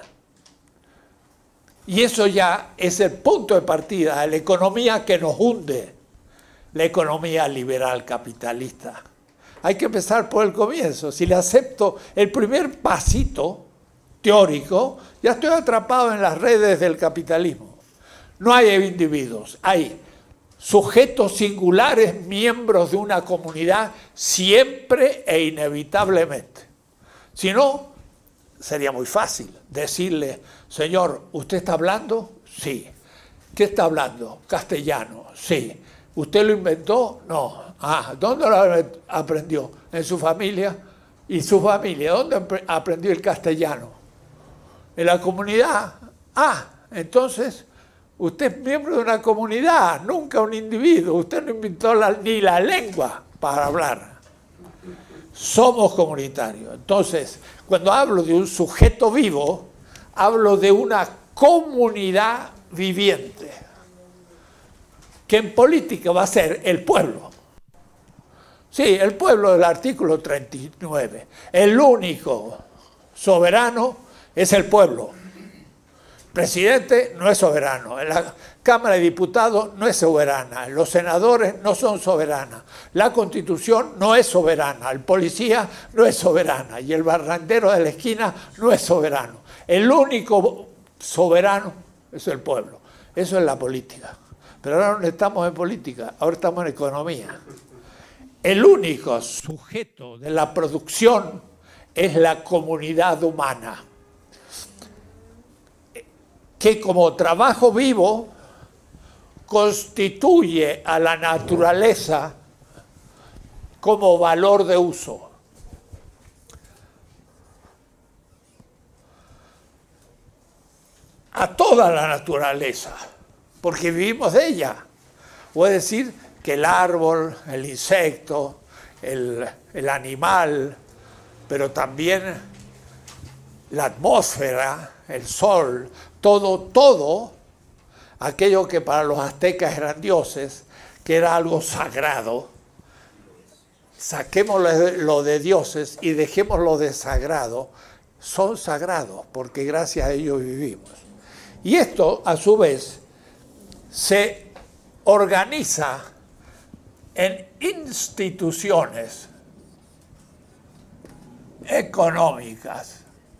Y eso ya es el punto de partida de la economía que nos hunde. La economía liberal capitalista. Hay que empezar por el comienzo. Si le acepto el primer pasito teórico, ya estoy atrapado en las redes del capitalismo. No hay individuos, hay sujetos singulares, miembros de una comunidad, siempre e inevitablemente. Si no, sería muy fácil decirle, señor, ¿usted está hablando? Sí. ¿Qué está hablando? Castellano, sí. ¿Usted lo inventó? No. Ah, ¿dónde lo aprendió? ¿En su familia? ¿Y su familia? ¿Dónde aprendió el castellano? ¿En la comunidad? Ah, entonces, usted es miembro de una comunidad, nunca un individuo. Usted no inventó ni la lengua para hablar. Somos comunitarios. Entonces, cuando hablo de un sujeto vivo, hablo de una comunidad viviente, que en política va a ser el pueblo. Sí, el pueblo del artículo 39. El único soberano es el pueblo. presidente no es soberano, la Cámara de Diputados no es soberana, los senadores no son soberanos, la Constitución no es soberana, el policía no es soberana y el barrendero de la esquina no es soberano. El único soberano es el pueblo. Eso es la política. Pero ahora no estamos en política, ahora estamos en economía. El único sujeto de la producción es la comunidad humana, que como trabajo vivo constituye a la naturaleza como valor de uso. A toda la naturaleza, porque vivimos de ella. Puede decir que el árbol, el insecto, el animal, pero también la atmósfera, el sol, todo aquello que para los aztecas eran dioses, que era algo sagrado, saquemos lo de dioses y dejemos lo de sagrado, son sagrados, porque gracias a ellos vivimos. Y esto, a su vez, se organiza en instituciones económicas.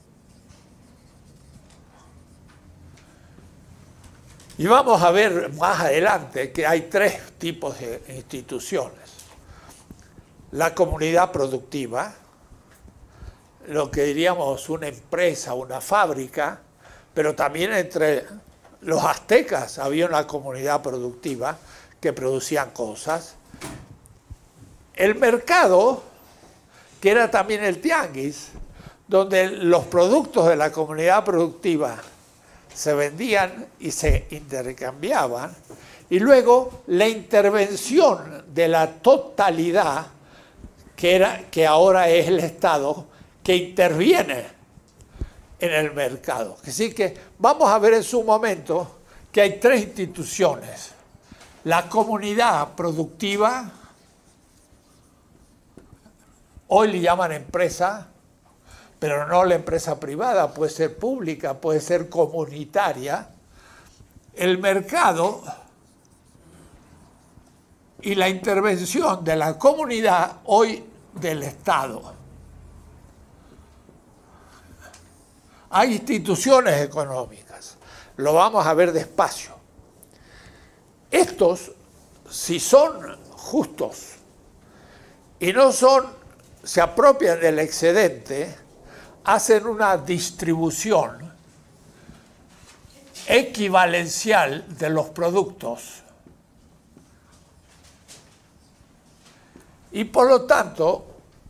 Y vamos a ver más adelante que hay tres tipos de instituciones. La comunidad productiva, lo que diríamos una empresa, una fábrica, pero también entre los aztecas había una comunidad productiva que producían cosas. El mercado, que era también el tianguis, donde los productos de la comunidad productiva se vendían y se intercambiaban, y luego la intervención de la totalidad, que ahora es el Estado, que interviene en el mercado. Así que vamos a ver en su momento que hay tres instituciones. La comunidad productiva, hoy le llaman empresa, pero no la empresa privada, puede ser pública, puede ser comunitaria. El mercado y la intervención de la comunidad, hoy del Estado. Hay instituciones económicas, lo vamos a ver despacio. Estos, si son justos y no se apropian del excedente, hacen una distribución equivalencial de los productos. Y por lo tanto,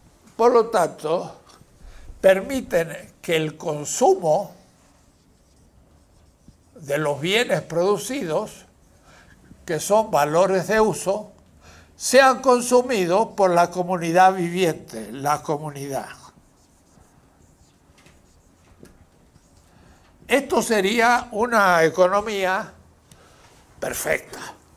permiten que el consumo de los bienes producidos, que son valores de uso, sean consumidos por la comunidad viviente, la comunidad. Esto sería una economía perfecta,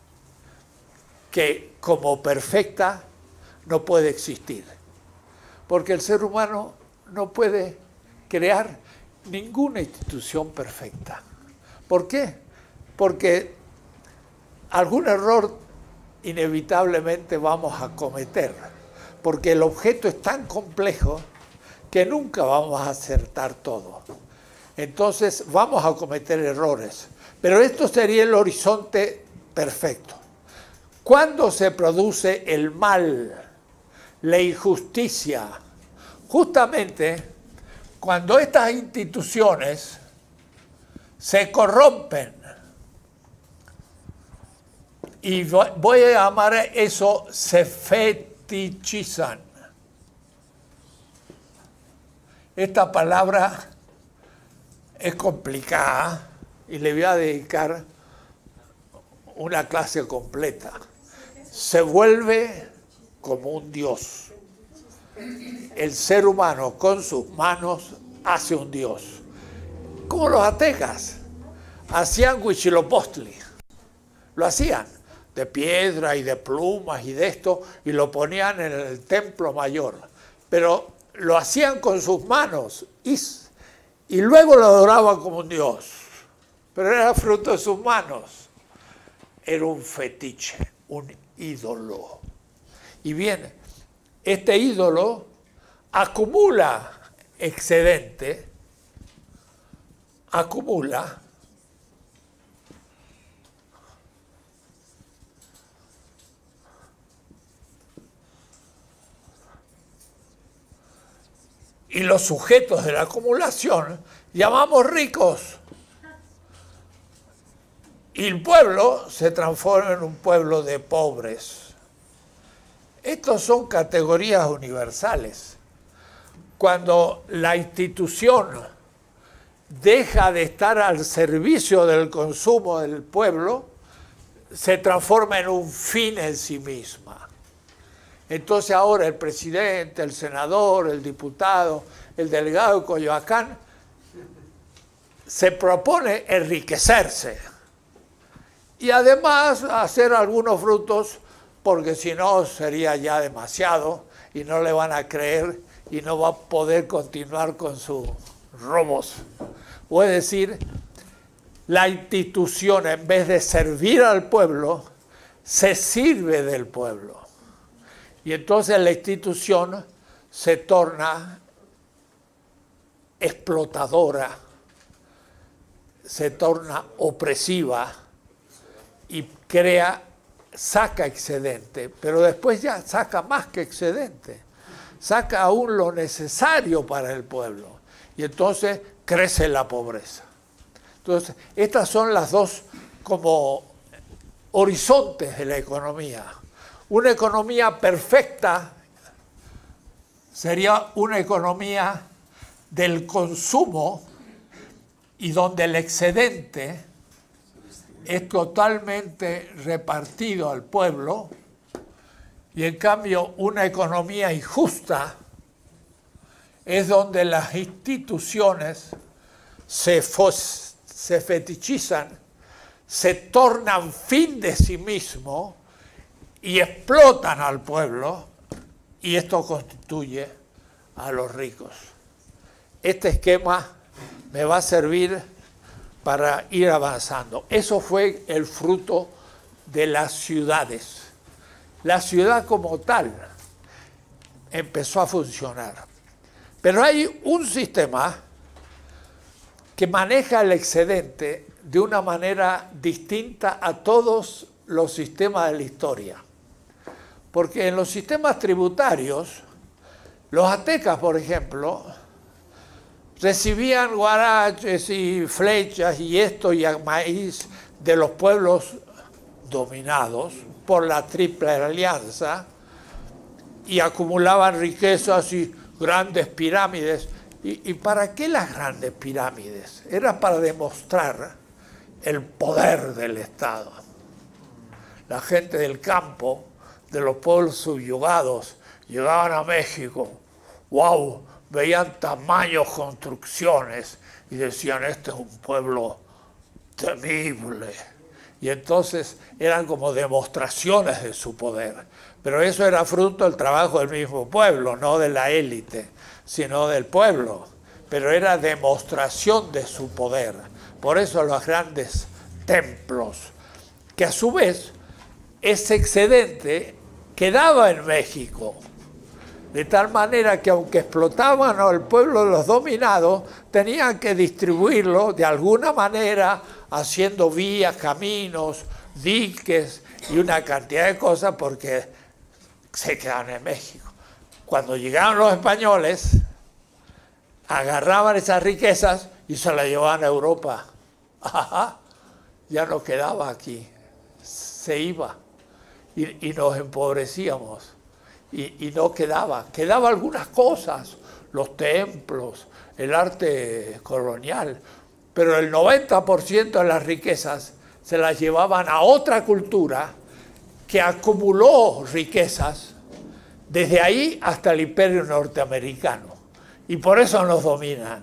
que como perfecta no puede existir, porque el ser humano no puede crear ninguna institución perfecta. ¿Por qué? Porque algún error inevitablemente vamos a cometer, porque el objeto es tan complejo que nunca vamos a acertar todo. Entonces vamos a cometer errores, pero esto sería el horizonte perfecto. ¿Cuándo se produce el mal, la injusticia? Justamente cuando estas instituciones se corrompen, y voy a llamar a eso, se fetichizan. Esta palabra es complicada y le voy a dedicar una clase completa. Se vuelve como un dios. El ser humano con sus manos hace un dios. Como los aztecas hacían Huitzilopochtli. Lo hacían de piedra y de plumas y de esto, y lo ponían en el templo mayor. Pero lo hacían con sus manos y luego lo adoraban como un dios. pero era fruto de sus manos. Era un fetiche, un ídolo. Y bien, este ídolo acumula excedente, acumula y los sujetos de la acumulación llamamos ricos. Y el pueblo se transforma en un pueblo de pobres. Estas son categorías universales. Cuando la institución deja de estar al servicio del consumo del pueblo, se transforma en un fin en sí misma. Entonces ahora el presidente, el senador, el diputado, el delegado de Coyoacán se propone enriquecerse y además hacer algunos frutos, porque si no sería ya demasiado y no le van a creer y no va a poder continuar con sus robos. O es decir, la institución, en vez de servir al pueblo, se sirve del pueblo. Y entonces la institución se torna explotadora, se torna opresiva y saca excedente, pero después ya saca más que excedente, saca aún lo necesario para el pueblo. Y entonces crece la pobreza. Entonces, estas son las dos como horizontes de la economía. Una economía perfecta sería una economía del consumo y donde el excedente es totalmente repartido al pueblo, y en cambio una economía injusta es donde las instituciones se fetichizan, se tornan fin de sí mismo y explotan al pueblo, y esto constituye a los ricos. Este esquema me va a servir para ir avanzando. Eso fue el fruto de las ciudades. La ciudad como tal empezó a funcionar. Pero hay un sistema que maneja el excedente de una manera distinta a todos los sistemas de la historia. Porque en los sistemas tributarios, los aztecas, por ejemplo, recibían guaraches y flechas y esto y maíz de los pueblos dominados por la Triple Alianza y acumulaban riquezas y grandes pirámides. ¿Y para qué las grandes pirámides? Era para demostrar el poder del Estado. La gente del campo, de los pueblos subyugados, llegaban a México, ¡wow!, veían tamaños construcciones y decían, este es un pueblo temible. Y entonces eran como demostraciones de su poder. Pero eso era fruto del trabajo del mismo pueblo, no de la élite, sino del pueblo. Pero era demostración de su poder. Por eso los grandes templos, que a su vez ese excedente quedaba en México. De tal manera que aunque explotaban al pueblo de los dominados, tenían que distribuirlo de alguna manera, haciendo vías, caminos, diques y una cantidad de cosas, porque se quedaban en México. Cuando llegaron los españoles, agarraban esas riquezas y se las llevaban a Europa. Ajá, ya no quedaba aquí, se iba y nos empobrecíamos. Y no quedaba algunas cosas, los templos, el arte colonial, pero el 90% de las riquezas se las llevaban a otra cultura que acumuló riquezas desde ahí hasta el imperio norteamericano. Y por eso nos dominan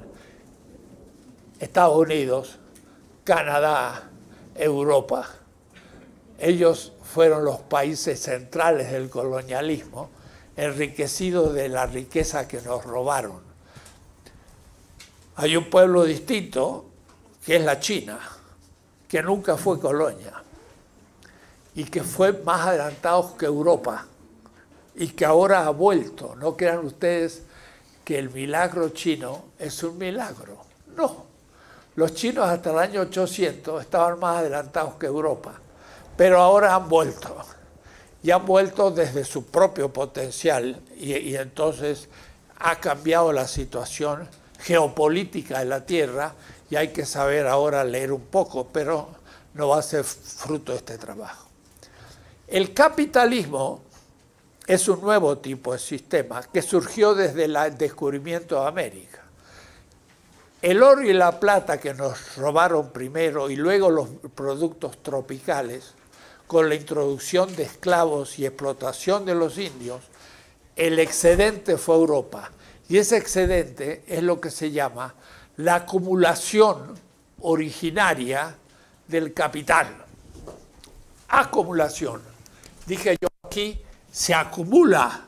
Estados Unidos, Canadá, Europa. Ellos fueron los países centrales del colonialismo, enriquecidos de la riqueza que nos robaron. Hay un pueblo distinto, que es la China. que nunca fue colonia y que fue más adelantado que Europa y que ahora ha vuelto. No crean ustedes que el milagro chino es un milagro. No. Los chinos hasta el año 800 estaban más adelantados que Europa, pero ahora han vuelto. Y han vuelto desde su propio potencial y entonces ha cambiado la situación geopolítica de la Tierra y hay que saber ahora leer un poco, pero no va a ser fruto de este trabajo. El capitalismo es un nuevo tipo de sistema que surgió desde el descubrimiento de América. El oro y la plata que nos robaron primero y luego los productos tropicales, con la introducción de esclavos y explotación de los indios, el excedente fue a Europa. Y ese excedente es lo que se llama la acumulación originaria del capital. Acumulación. Dije yo aquí, se acumula.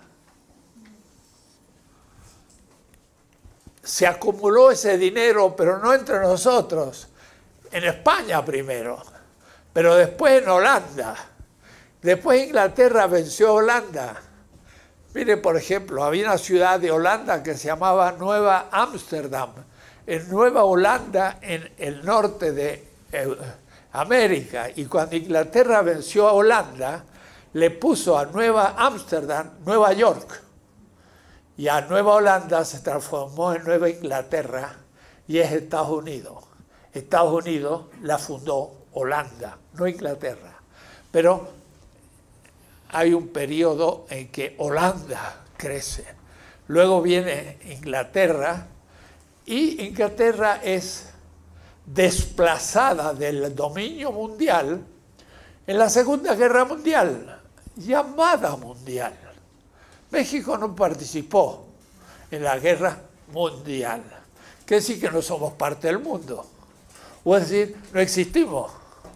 Se acumuló ese dinero, pero no entre nosotros. En España primero, pero después en Holanda. Después Inglaterra venció a Holanda. Mire, por ejemplo, había una ciudad de Holanda que se llamaba Nueva Ámsterdam. En Nueva Holanda, en el norte de América. Y cuando Inglaterra venció a Holanda, le puso a Nueva Ámsterdam Nueva York. Y a Nueva Holanda se transformó en Nueva Inglaterra y es Estados Unidos. Estados Unidos la fundó Holanda, no Inglaterra. Pero hay un periodo en que Holanda crece. Luego viene Inglaterra y Inglaterra es desplazada del dominio mundial en la Segunda Guerra Mundial, llamada mundial. México no participó en la guerra mundial. Quiere decir que no somos parte del mundo. O es decir, no existimos.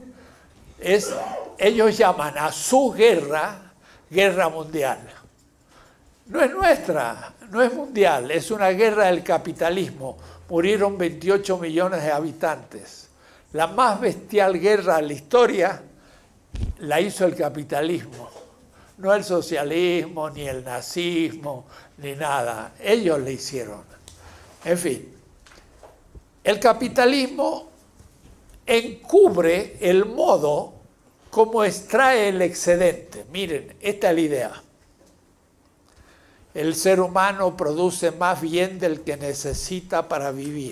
Ellos llaman a su guerra, guerra mundial. No es nuestra, no es mundial, es una guerra del capitalismo. Murieron 28 millones de habitantes. La más bestial guerra de la historia la hizo el capitalismo. No el socialismo, ni el nazismo, ni nada. Ellos le hicieron. En fin, el capitalismo encubre el modo como extrae el excedente. Miren, esta es la idea. El ser humano produce más bien del que necesita para vivir.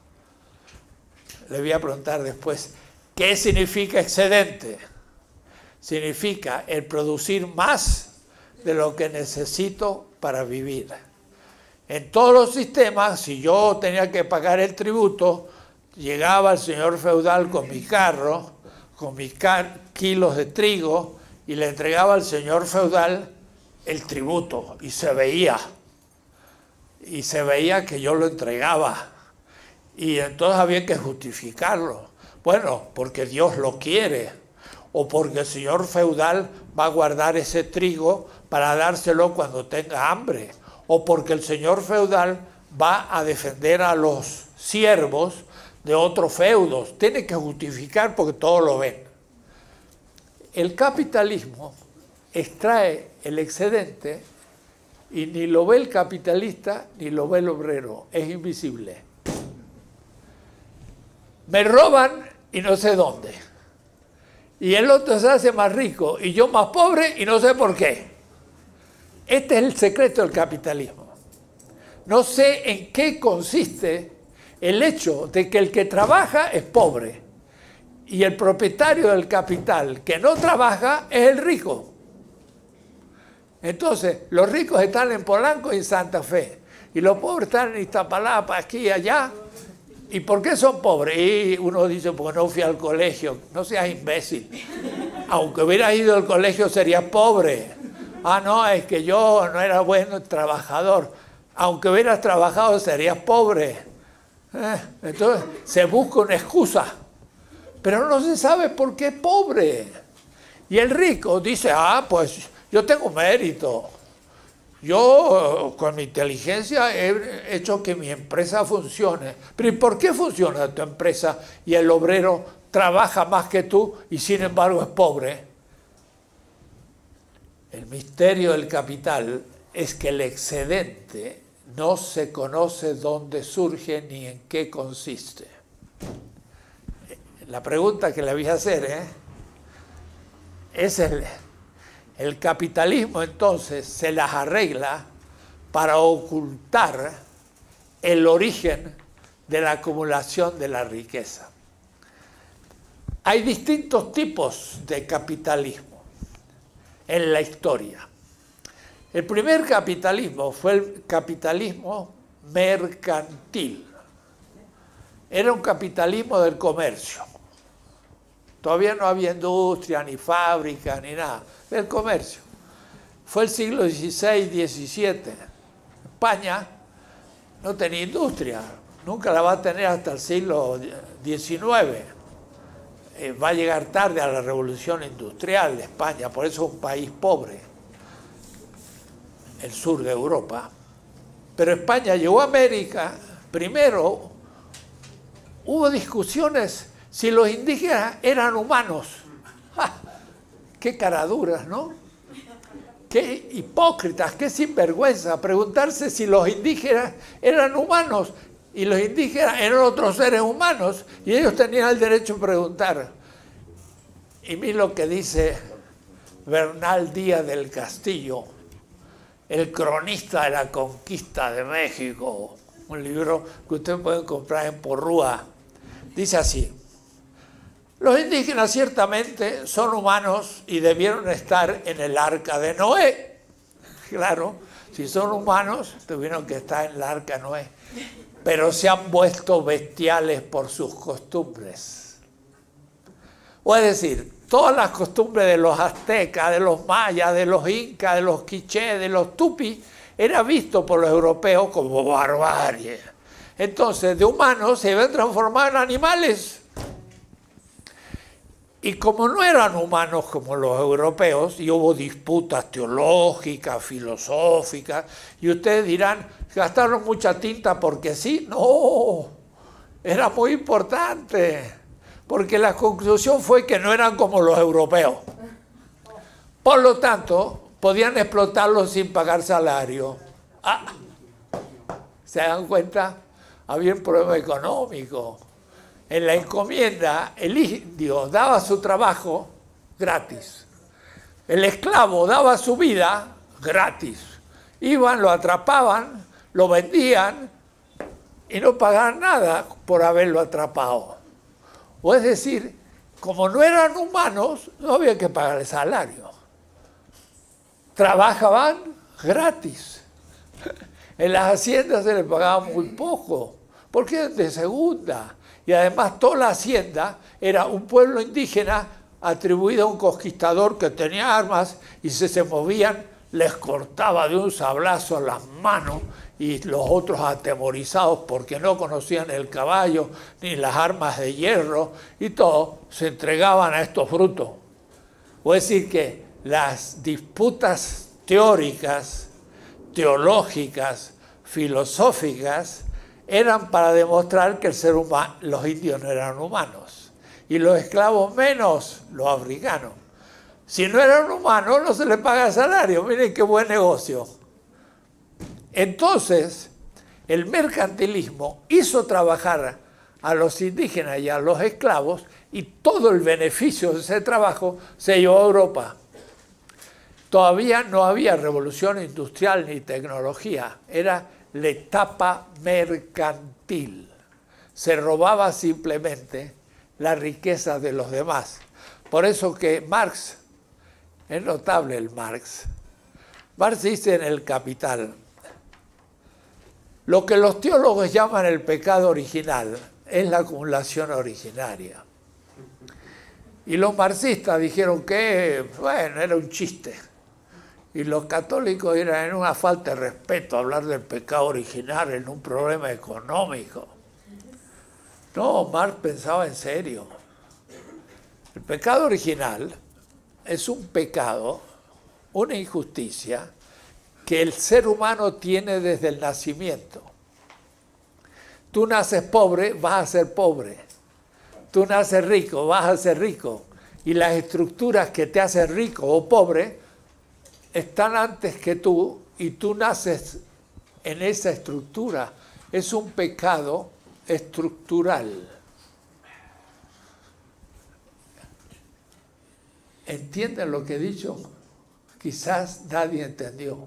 Le voy a preguntar después, ¿qué significa excedente? Significa el producir más de lo que necesito para vivir. En todos los sistemas, si yo tenía que pagar el tributo, llegaba el señor feudal con mi carro, con mis kilos de trigo, y le entregaba al señor feudal el tributo, y se veía que yo lo entregaba, y entonces había que justificarlo. Bueno, porque Dios lo quiere, o porque el señor feudal va a guardar ese trigo para dárselo cuando tenga hambre, o porque el señor feudal va a defender a los siervos de otros feudos. Tiene que justificar porque todos lo ven. El capitalismo extrae el excedente y ni lo ve el capitalista ni lo ve el obrero. Es invisible. Me roban y no sé dónde. Y el otro se hace más rico y yo más pobre y no sé por qué. Este es el secreto del capitalismo. No sé en qué consiste el hecho de que el que trabaja es pobre y el propietario del capital que no trabaja es el rico. Entonces, los ricos están en Polanco y en Santa Fe y los pobres están en Iztapalapa, aquí y allá. ¿Y por qué son pobres? Y uno dice, porque no fui al colegio. No seas imbécil. Aunque hubieras ido al colegio serías pobre. Ah, no, es que yo no era bueno trabajador. Aunque hubieras trabajado serías pobre. Entonces se busca una excusa. Pero no se sabe por qué es pobre. Y el rico dice, ah, pues yo tengo mérito. Yo con mi inteligencia he hecho que mi empresa funcione. Pero ¿y por qué funciona tu empresa y el obrero trabaja más que tú y sin embargo es pobre. El misterio del capital es que el excedente no se conoce dónde surge ni en qué consiste. La pregunta que le voy a hacer es el capitalismo entonces se las arregla para ocultar el origen de la acumulación de la riqueza. Hay distintos tipos de capitalismo en la historia. El primer capitalismo fue el capitalismo mercantil. Era un capitalismo del comercio. Todavía no había industria, ni fábrica, ni nada. Del comercio. Fue el siglo XVI, XVII. España no tenía industria. Nunca la va a tener hasta el siglo XIX. Va a llegar tarde a la revolución industrial de España. Por eso es un país pobre. El sur de Europa. Pero España llegó a América. Primero, hubo discusiones si los indígenas eran humanos. ¡Ja! ¡Qué caraduras!, ¿no? ¡Qué hipócritas! ¡Qué sinvergüenza! Preguntarse si los indígenas eran humanos y los indígenas eran otros seres humanos y ellos tenían el derecho a preguntar. Y mira lo que dice Bernal Díaz del Castillo, el cronista de la conquista de México, un libro que ustedes pueden comprar en Porrúa. Dice así: los indígenas ciertamente son humanos y debieron estar en el arca de Noé. Claro, si son humanos, tuvieron que estar en el arca de Noé. Pero se han vuelto bestiales por sus costumbres. O es decir, todas las costumbres de los aztecas, de los mayas, de los incas, de los quichés, de los tupis, era visto por los europeos como barbarie. Entonces, de humanos se habían transformado en animales. Y como no eran humanos como los europeos, y hubo disputas teológicas, filosóficas, y ustedes dirán, gastaron mucha tinta porque sí. No, era muy importante, porque la conclusión fue que no eran como los europeos. Por lo tanto, podían explotarlos sin pagar salario. ¿Se dan cuenta? Había un problema económico. En la encomienda, el indio daba su trabajo gratis. El esclavo daba su vida gratis. Iban, lo atrapaban, lo vendían y no pagaban nada por haberlo atrapado. O es decir, como no eran humanos, no había que pagar el salario. Trabajaban gratis. En las haciendas se les pagaba muy poco, porque eran de segunda. Y además toda la hacienda era un pueblo indígena atribuido a un conquistador que tenía armas y si se movían les cortaba de un sablazo las manos y los otros atemorizados porque no conocían el caballo ni las armas de hierro y todo, se entregaban a estos brutos. O es decir que las disputas teóricas, teológicas, filosóficas, eran para demostrar que el ser humano, los indios no eran humanos y los esclavos menos los africanos. Si no eran humanos no se les paga salario. Miren qué buen negocio. Entonces, el mercantilismo hizo trabajar a los indígenas y a los esclavos y todo el beneficio de ese trabajo se llevó a Europa. Todavía no había revolución industrial ni tecnología, era la etapa mercantil. Se robaba simplemente la riqueza de los demás. Por eso que Marx, es notable el Marx. Marx dice en El Capital, lo que los teólogos llaman el pecado original es la acumulación originaria. Y los marxistas dijeron que, bueno, era un chiste. Y los católicos eran en una falta de respeto hablar del pecado original en un problema económico. No, Marx pensaba en serio. El pecado original es un pecado, una injusticia que el ser humano tiene desde el nacimiento. Tú naces pobre, vas a ser pobre. Tú naces rico, vas a ser rico. Y las estructuras que te hacen rico o pobre están antes que tú y tú naces en esa estructura. Es un pecado estructural. ¿Entienden lo que he dicho? Quizás nadie entendió,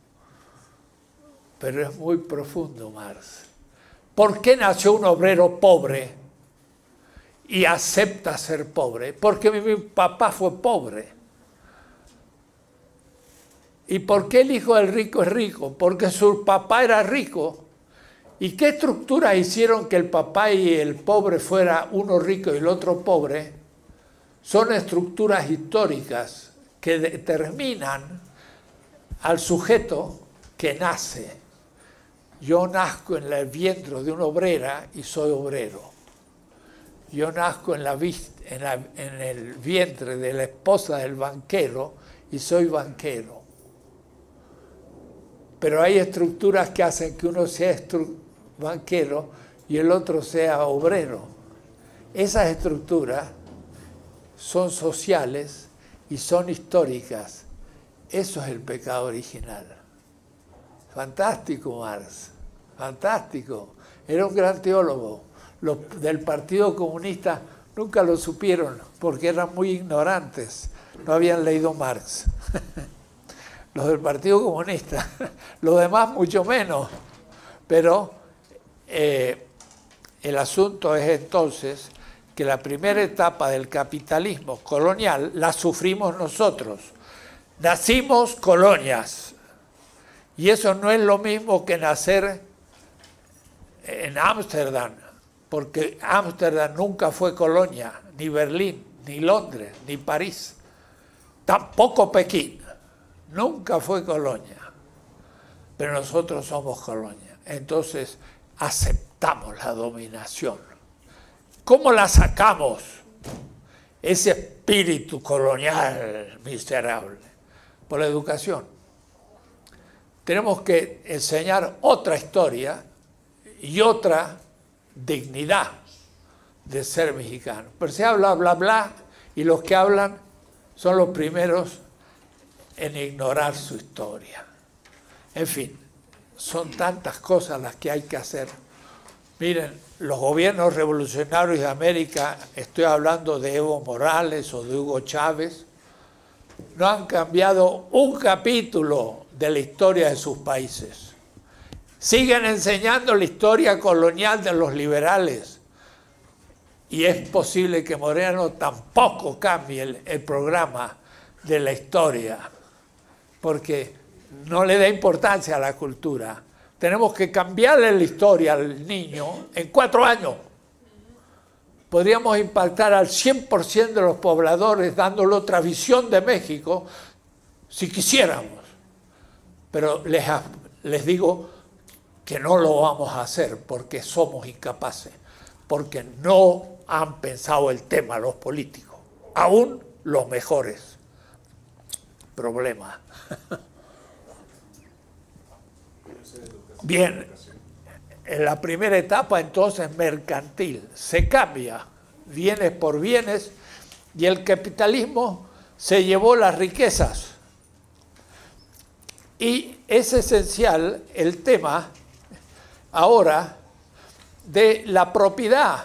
pero es muy profundo, Marx. ¿Por qué nació un obrero pobre y acepta ser pobre? Porque mi papá fue pobre. ¿Y por qué el hijo del rico es rico? Porque su papá era rico. ¿Y qué estructuras hicieron que el papá y el pobre fuera uno rico y el otro pobre? Son estructuras históricas que determinan al sujeto que nace. Yo nazco en el vientre de una obrera y soy obrero. Yo nazco en el vientre de la esposa del banquero y soy banquero. Pero hay estructuras que hacen que uno sea banquero y el otro sea obrero. Esas estructuras son sociales y son históricas. Eso es el pecado original. Fantástico, Marx. Fantástico. Era un gran teólogo. Los del Partido Comunista nunca lo supieron porque eran muy ignorantes. No habían leído Marx. Los del Partido Comunista. Los demás mucho menos. Pero el asunto es entonces que la primera etapa del capitalismo colonial la sufrimos nosotros. Nacimos colonias. Y eso no es lo mismo que nacer en Ámsterdam, porque Ámsterdam nunca fue colonia, ni Berlín, ni Londres, ni París. Tampoco Pekín. Nunca fue colonia. Pero nosotros somos colonia. Entonces aceptamos la dominación. ¿Cómo la sacamos? Ese espíritu colonial miserable. Por la educación. Tenemos que enseñar otra historia y otra dignidad de ser mexicano. Pero se habla bla bla y los que hablan son los primeros en ignorar su historia. En fin, son tantas cosas las que hay que hacer. Miren, los gobiernos revolucionarios de América, estoy hablando de Evo Morales o de Hugo Chávez, no han cambiado un capítulo de la historia de sus países. Siguen enseñando la historia colonial de los liberales. Y es posible que Moreno tampoco cambie el programa de la historia, porque no le da importancia a la cultura. Tenemos que cambiarle la historia al niño en 4 años. Podríamos impactar al 100% de los pobladores dándole otra visión de México si quisiéramos. Pero les digo que no lo vamos a hacer porque somos incapaces, porque no han pensado el tema los políticos, aún los mejores. Problema. Bien, en la primera etapa entonces mercantil, se cambia bienes por bienes y el capitalismo se llevó las riquezas. Y es esencial el tema ahora de la propiedad,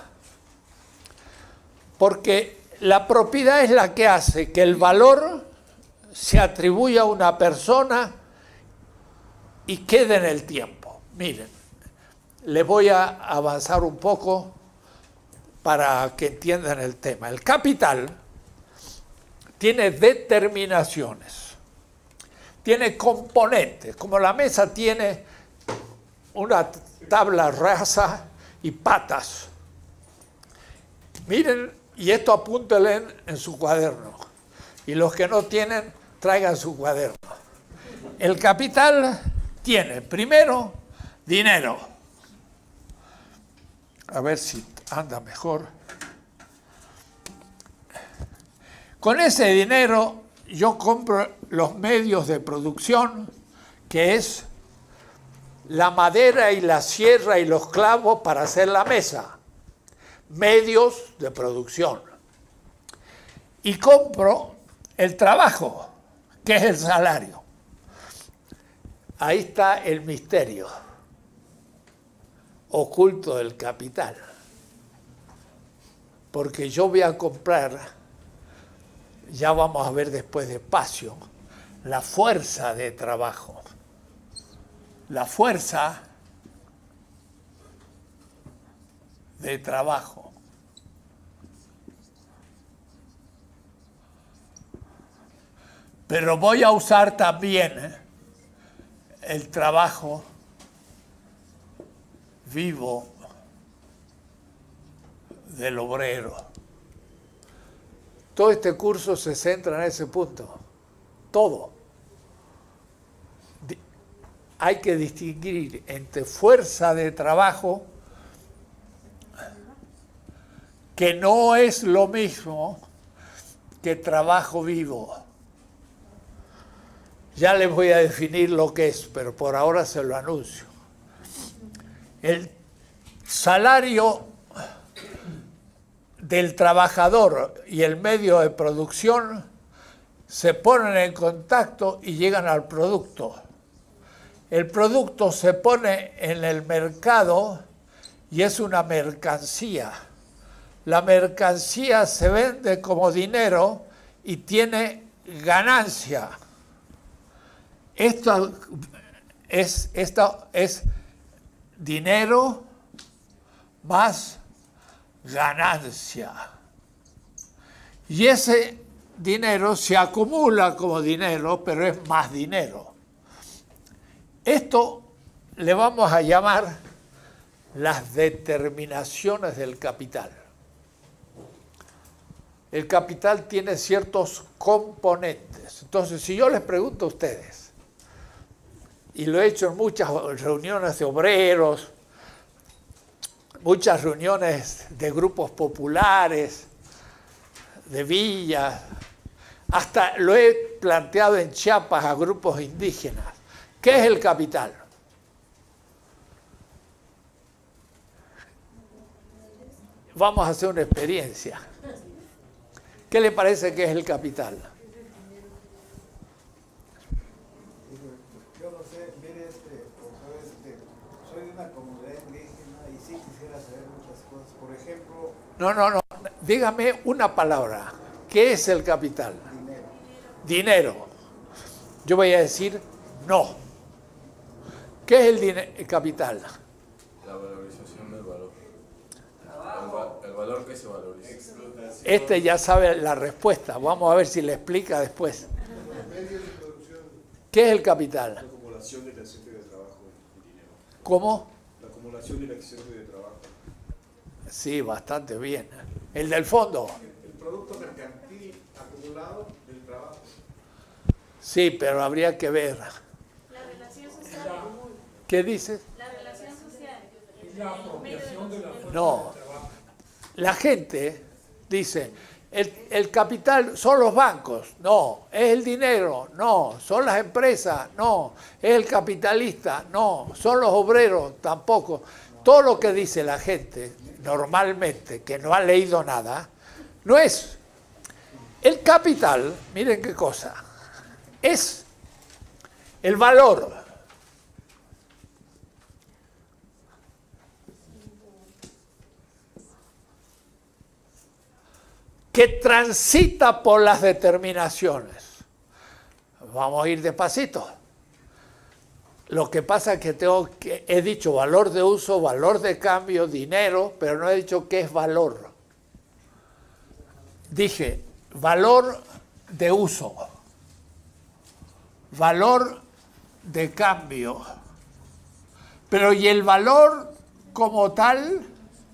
porque la propiedad es la que hace que el valor se atribuya a una persona y quede en el tiempo. Miren, les voy a avanzar un poco para que entiendan el tema. El capital tiene determinaciones, tiene componentes, como la mesa tiene una tabla rasa y patas. Miren, y esto apúntenle en su cuaderno. Y los que no tienen, traigan su cuaderno. El capital tiene, primero, dinero. A ver si anda mejor. Con ese dinero yo compro los medios de producción, que es la madera y la sierra y los clavos para hacer la mesa. medios de producción. Y compro el trabajo, que es el salario. Ahí está el misterio oculto del capital. Porque yo voy a comprar, ya vamos a ver después despacio, la fuerza de trabajo. La fuerza de trabajo. Pero voy a usar también el trabajo vivo del obrero. Todo este curso se centra en ese punto. Todo. Hay que distinguir entre fuerza de trabajo, que no es lo mismo que trabajo vivo. Ya les voy a definir lo que es, pero por ahora se lo anuncio. El salario del trabajador y el medio de producción se ponen en contacto y llegan al producto. El producto se pone en el mercado y es una mercancía. La mercancía se vende como dinero y tiene ganancia. Esto es dinero más ganancia. Y ese dinero se acumula como dinero, pero es más dinero. Esto le vamos a llamar las determinaciones del capital. El capital tiene ciertos componentes. Entonces, si yo les pregunto a ustedes, y lo he hecho en muchas reuniones de obreros, muchas reuniones de grupos populares, de villas, hasta lo he planteado en Chiapas a grupos indígenas. ¿Qué es el capital? Vamos a hacer una experiencia. ¿Qué le parece que es el capital? Yo no sé, mire, soy de una comunidad indígena y sí quisiera saber muchas cosas. Por ejemplo... No. Dígame una palabra. ¿Qué es el capital? Dinero. Dinero. Yo voy a decir no. ¿Qué es el capital? La valorización del valor. El valor que se valoriza. Este ya sabe la respuesta. Vamos a ver si le explica después. ¿Qué es el capital? La acumulación del acceso de trabajo y dinero. ¿Cómo? La acumulación del acceso de trabajo. Sí, bastante bien. El del fondo. El producto mercantil acumulado del trabajo. Sí, pero habría que ver. La relación social. ¿Qué dices? La relación social. La apropiación de la fuerza No. de trabajo. La gente dice, el capital son los bancos, no, es el dinero, no, son las empresas, no, es el capitalista, no, son los obreros, tampoco. Todo lo que dice la gente normalmente, que no ha leído nada, no es. El capital, miren qué cosa, es el valor que transita por las determinaciones. Vamos a ir despacito. Lo que pasa es que he dicho valor de uso, valor de cambio, dinero, pero no he dicho qué es valor. Dije valor de uso, valor de cambio. Pero ¿y el valor como tal?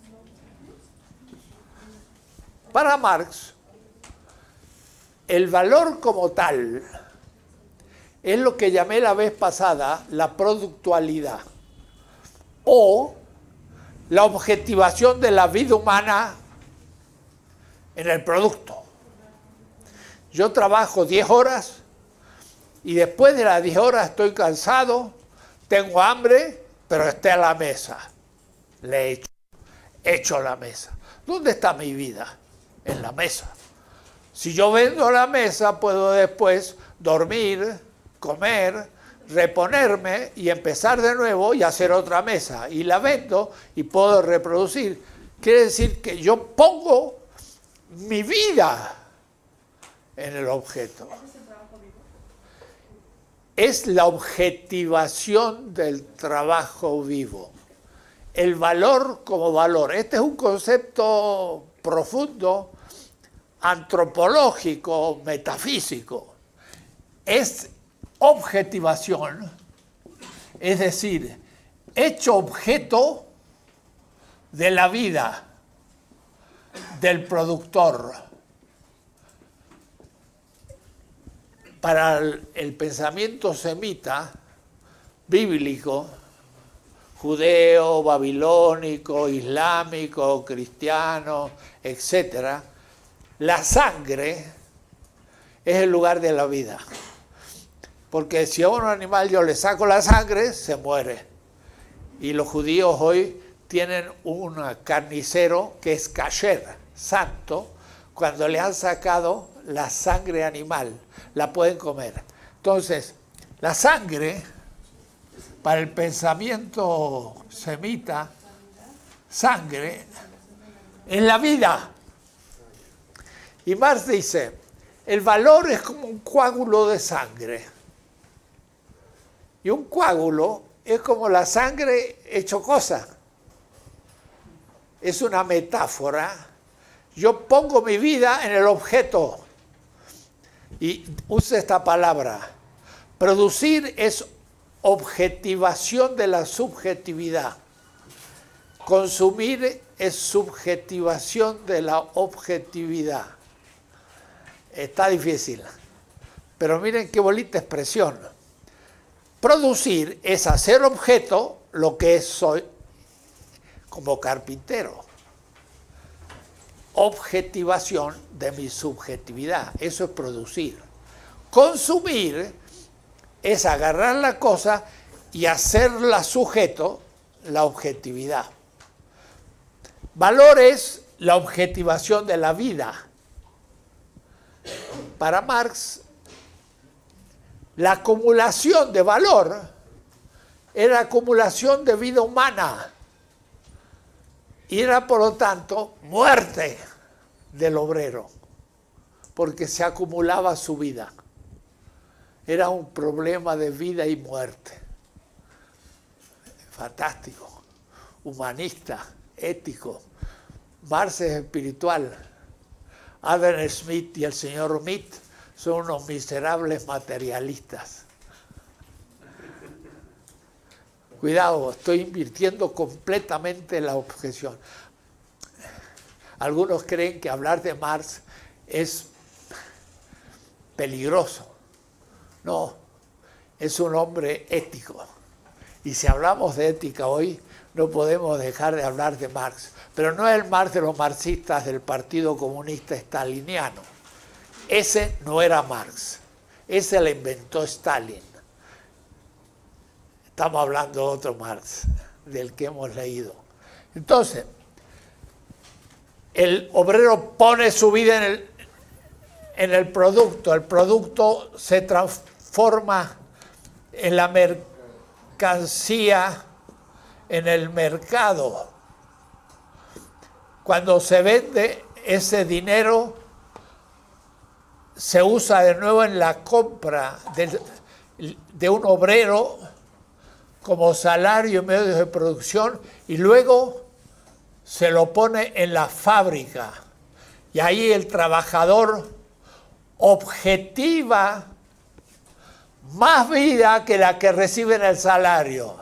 Para Marx, el valor como tal es lo que llamé la vez pasada la productualidad o la objetivación de la vida humana en el producto. Yo trabajo 10 horas y después de las 10 horas estoy cansado, tengo hambre, pero esté a la mesa. Le echo la mesa. ¿Dónde está mi vida? En la mesa. Si yo vendo la mesa, puedo después dormir, comer, reponerme y empezar de nuevo y hacer otra mesa. Y la vendo y puedo reproducir. Quiere decir que yo pongo mi vida en el objeto. Es la objetivación del trabajo vivo. El valor como valor. Este es un concepto profundo, antropológico, metafísico. Es objetivación, es decir, hecho objeto de la vida del productor. Para el pensamiento semita, bíblico, judeo, babilónico, islámico, cristiano, etc., la sangre es el lugar de la vida. Porque si a un animal yo le saco la sangre, se muere. Y los judíos hoy tienen un carnicero que es kasher, santo. Cuando le han sacado la sangre animal, la pueden comer. Entonces, la sangre, para el pensamiento semita, sangre es la vida. Y Marx dice, el valor es como un coágulo de sangre. Y un coágulo es como la sangre hecho cosa. Es una metáfora. Yo pongo mi vida en el objeto. Y usa esta palabra. Producir es objetivación de la subjetividad. Consumir es subjetivación de la objetividad. Está difícil. Pero miren qué bonita expresión. Producir es hacer objeto lo que soy como carpintero. Objetivación de mi subjetividad. Eso es producir. Consumir es agarrar la cosa y hacerla sujeto, la objetividad. Valor es la objetivación de la vida. Para Marx, la acumulación de valor era acumulación de vida humana y era, por lo tanto, muerte del obrero, porque se acumulaba su vida. Era un problema de vida y muerte. Fantástico, humanista, ético. Marx es espiritual. Adam Smith y el señor Mitt son unos miserables materialistas. Cuidado, estoy invirtiendo completamente la objeción. Algunos creen que hablar de Marx es peligroso. No, es un hombre ético. Y si hablamos de ética hoy, no podemos dejar de hablar de Marx. Pero no es el Marx de los marxistas del Partido Comunista Staliniano. Ese no era Marx. Ese lo inventó Stalin. Estamos hablando de otro Marx, del que hemos leído. Entonces, el obrero pone su vida en el producto se transforma en la mercancía, en el mercado. Cuando se vende, ese dinero se usa de nuevo en la compra de un obrero como salario y medios de producción, y luego se lo pone en la fábrica. Y ahí el trabajador objetiva más vida que la que recibe en el salario.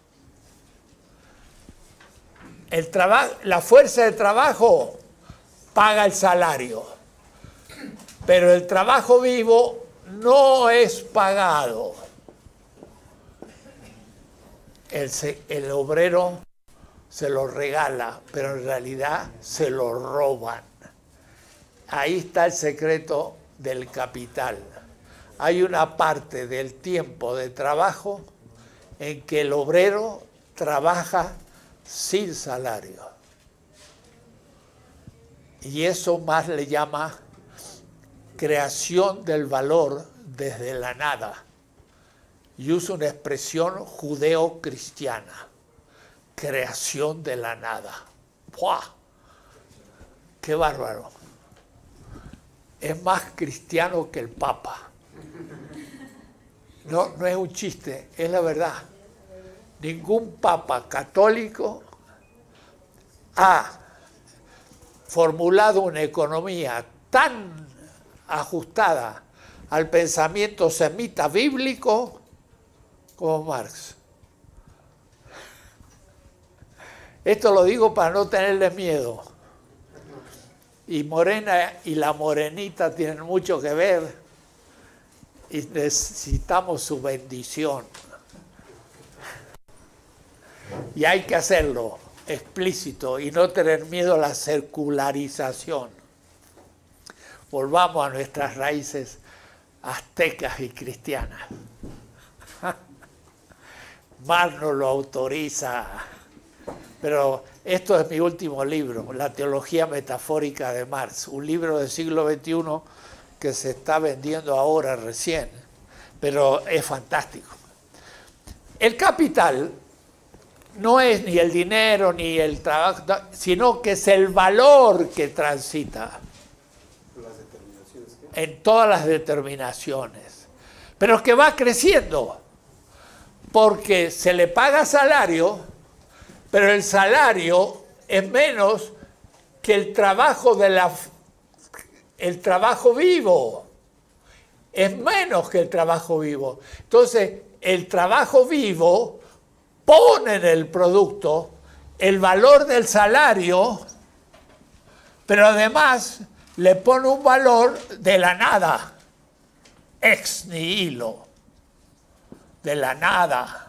La fuerza de trabajo paga el salario, pero el trabajo vivo no es pagado. El obrero se lo regala, pero en realidad se lo roban. Ahí está el secreto del capital. Hay una parte del tiempo de trabajo en que el obrero trabaja sin salario. Y eso Marx le llama creación del valor desde la nada. Y usa una expresión judeo-cristiana. Creación de la nada. ¡Buah! ¡Qué bárbaro! Es más cristiano que el Papa. No, no es un chiste, es la verdad. Ningún Papa católico ha formulado una economía tan ajustada al pensamiento semita bíblico como Marx. Esto lo digo para no tenerle miedo. Y Morena y la morenita tienen mucho que ver y necesitamos su bendición. Y hay que hacerlo explícito y no tener miedo a la secularización. Volvamos a nuestras raíces aztecas y cristianas. Marx nos lo autoriza. Pero esto es mi último libro, La teología metafórica de Marx, un libro del siglo XXI que se está vendiendo ahora recién, pero es fantástico. El capital no es ni el dinero ni el trabajo, sino que es el valor que transita en todas las determinaciones, pero que va creciendo, porque se le paga salario, pero el salario es menos que el trabajo el trabajo vivo. Es menos que el trabajo vivo. Entonces, el trabajo vivo pone en el producto el valor del salario, pero además le pone un valor de la nada, ex nihilo, de la nada.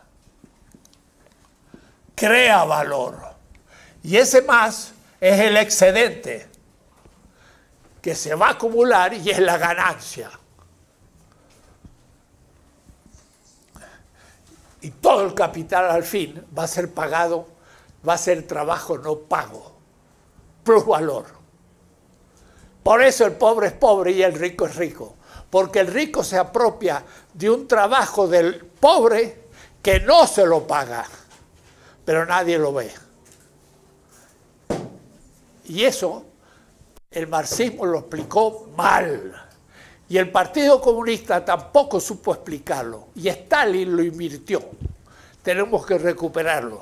Crea valor. Y ese más es el excedente que se va a acumular y es la ganancia. Y todo el capital al fin va a ser pagado, va a ser trabajo no pago, plus valor. Por eso el pobre es pobre y el rico es rico. Porque el rico se apropia de un trabajo del pobre que no se lo paga, pero nadie lo ve. Y eso el marxismo lo explicó mal. Y el Partido Comunista tampoco supo explicarlo. Y Stalin lo invirtió. Tenemos que recuperarlo.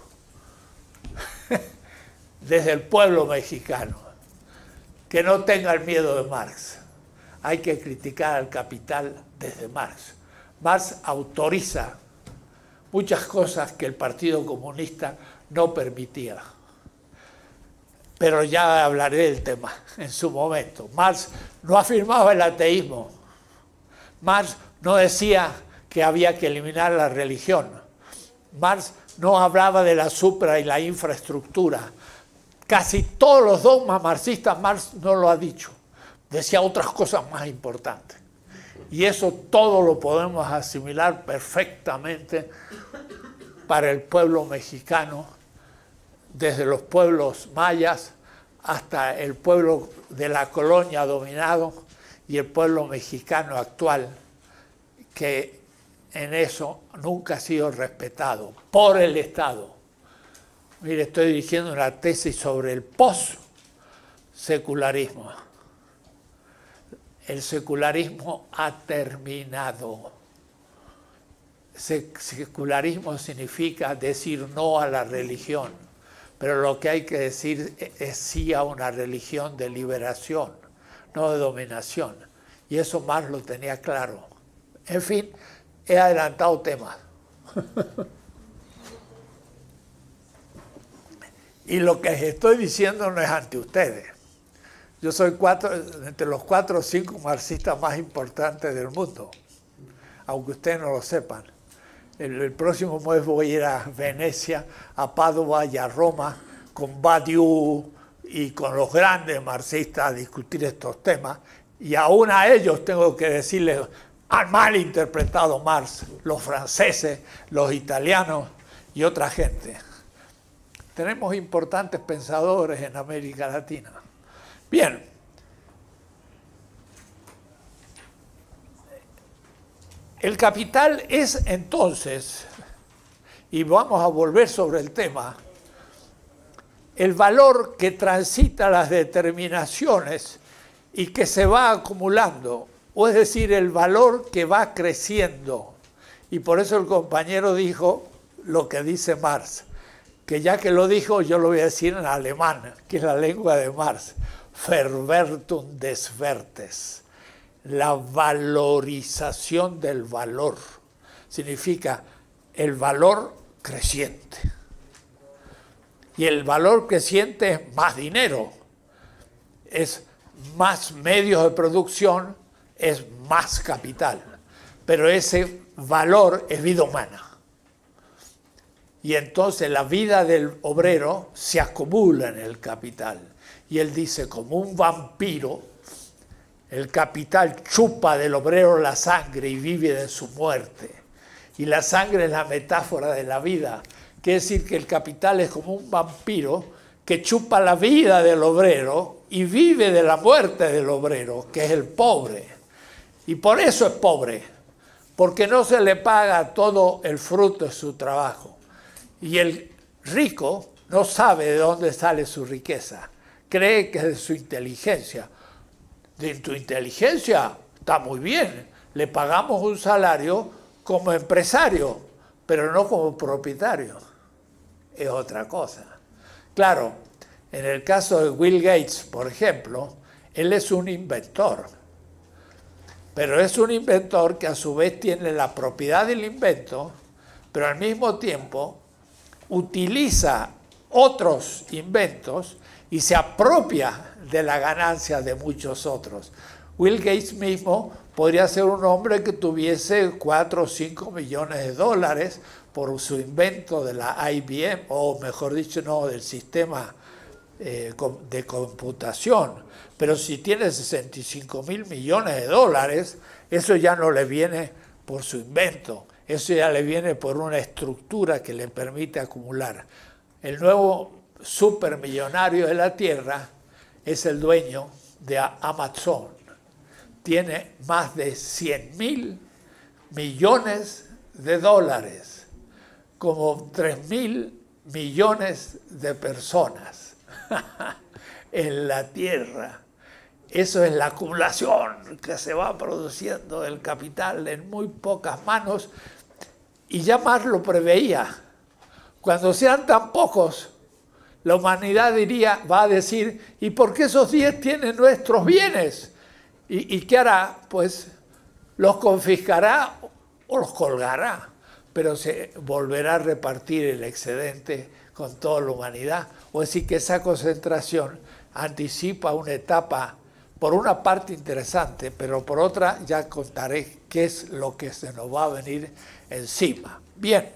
Desde el pueblo mexicano. Que no tenga el miedo de Marx. Hay que criticar al capital desde Marx. Marx autoriza muchas cosas que el Partido Comunista no permitía. Pero ya hablaré del tema en su momento. Marx no afirmaba el ateísmo. Marx no decía que había que eliminar la religión. Marx no hablaba de la supra y la infraestructura. Casi todos los dogmas marxistas Marx no lo ha dicho. Decía otras cosas más importantes. Y eso todo lo podemos asimilar perfectamente para el pueblo mexicano, desde los pueblos mayas hasta el pueblo de la colonia dominado y el pueblo mexicano actual, que en eso nunca ha sido respetado por el Estado. Mire, estoy dirigiendo una tesis sobre el post-secularismo. El secularismo ha terminado. Secularismo significa decir no a la religión, pero lo que hay que decir es sí a una religión de liberación, no de dominación. Y eso Marx lo tenía claro. En fin, he adelantado temas. Y lo que estoy diciendo no es ante ustedes. Yo soy entre los 4 o 5 marxistas más importantes del mundo, aunque ustedes no lo sepan. El próximo mes voy a ir a Venecia, a Padua y a Roma con Badiou y con los grandes marxistas a discutir estos temas. Y aún a ellos tengo que decirles, han mal interpretado Marx, los franceses, los italianos y otra gente. Tenemos importantes pensadores en América Latina. Bien. El capital es entonces, y vamos a volver sobre el tema, el valor que transita las determinaciones y que se va acumulando, o es decir, el valor que va creciendo. Y por eso el compañero dijo lo que dice Marx, que ya que lo dijo, yo lo voy a decir en alemán, que es la lengua de Marx, Verwertung des Wertes, la valorización del valor, significa el valor creciente. Y el valor creciente es más dinero, es más medios de producción, es más capital. Pero ese valor es vida humana. Y entonces la vida del obrero se acumula en el capital. Y él dice, como un vampiro, el capital chupa del obrero la sangre y vive de su muerte. Y la sangre es la metáfora de la vida. Quiere decir que el capital es como un vampiro que chupa la vida del obrero y vive de la muerte del obrero, que es el pobre. Y por eso es pobre, porque no se le paga todo el fruto de su trabajo. Y el rico no sabe de dónde sale su riqueza, cree que es de su inteligencia. De tu inteligencia está muy bien, le pagamos un salario como empresario, pero no como propietario. Es otra cosa. Claro, en el caso de Bill Gates, por ejemplo, él es un inventor. Pero es un inventor que a su vez tiene la propiedad del invento, pero al mismo tiempo utiliza otros inventos y se apropia de la ganancia de muchos otros. Bill Gates mismo podría ser un hombre que tuviese 4 o 5 millones de dólares por su invento de la IBM, o mejor dicho, no, del sistema de computación. Pero si tiene 65.000 millones de dólares, eso ya no le viene por su invento, eso ya le viene por una estructura que le permite acumular. El nuevo supermillonario de la Tierra es el dueño de Amazon. Tiene más de 100.000 millones de dólares, como 3.000 millones de personas en la Tierra. Eso es la acumulación que se va produciendo del capital en muy pocas manos, y ya Marx lo preveía. Cuando sean tan pocos, la humanidad va a decir, ¿y por qué esos 10 tienen nuestros bienes? ¿Y qué hará? Pues los confiscará o los colgará, pero se volverá a repartir el excedente con toda la humanidad. O decir que esa concentración anticipa una etapa, por una parte interesante, pero por otra ya contaré qué es lo que se nos va a venir encima. Bien.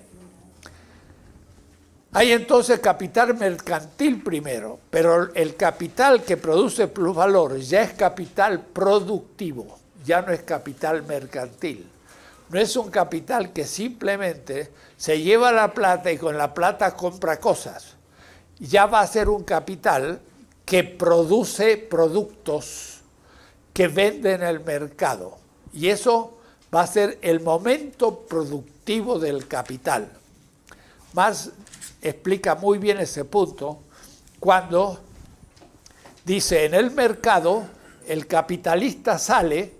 Hay entonces capital mercantil primero, pero el capital que produce plusvalor ya es capital productivo, ya no es capital mercantil. No es un capital que simplemente se lleva la plata y con la plata compra cosas. Ya va a ser un capital que produce productos que vende en el mercado. Y eso va a ser el momento productivo del capital. Marx explica muy bien ese punto cuando dice, en el mercado el capitalista sale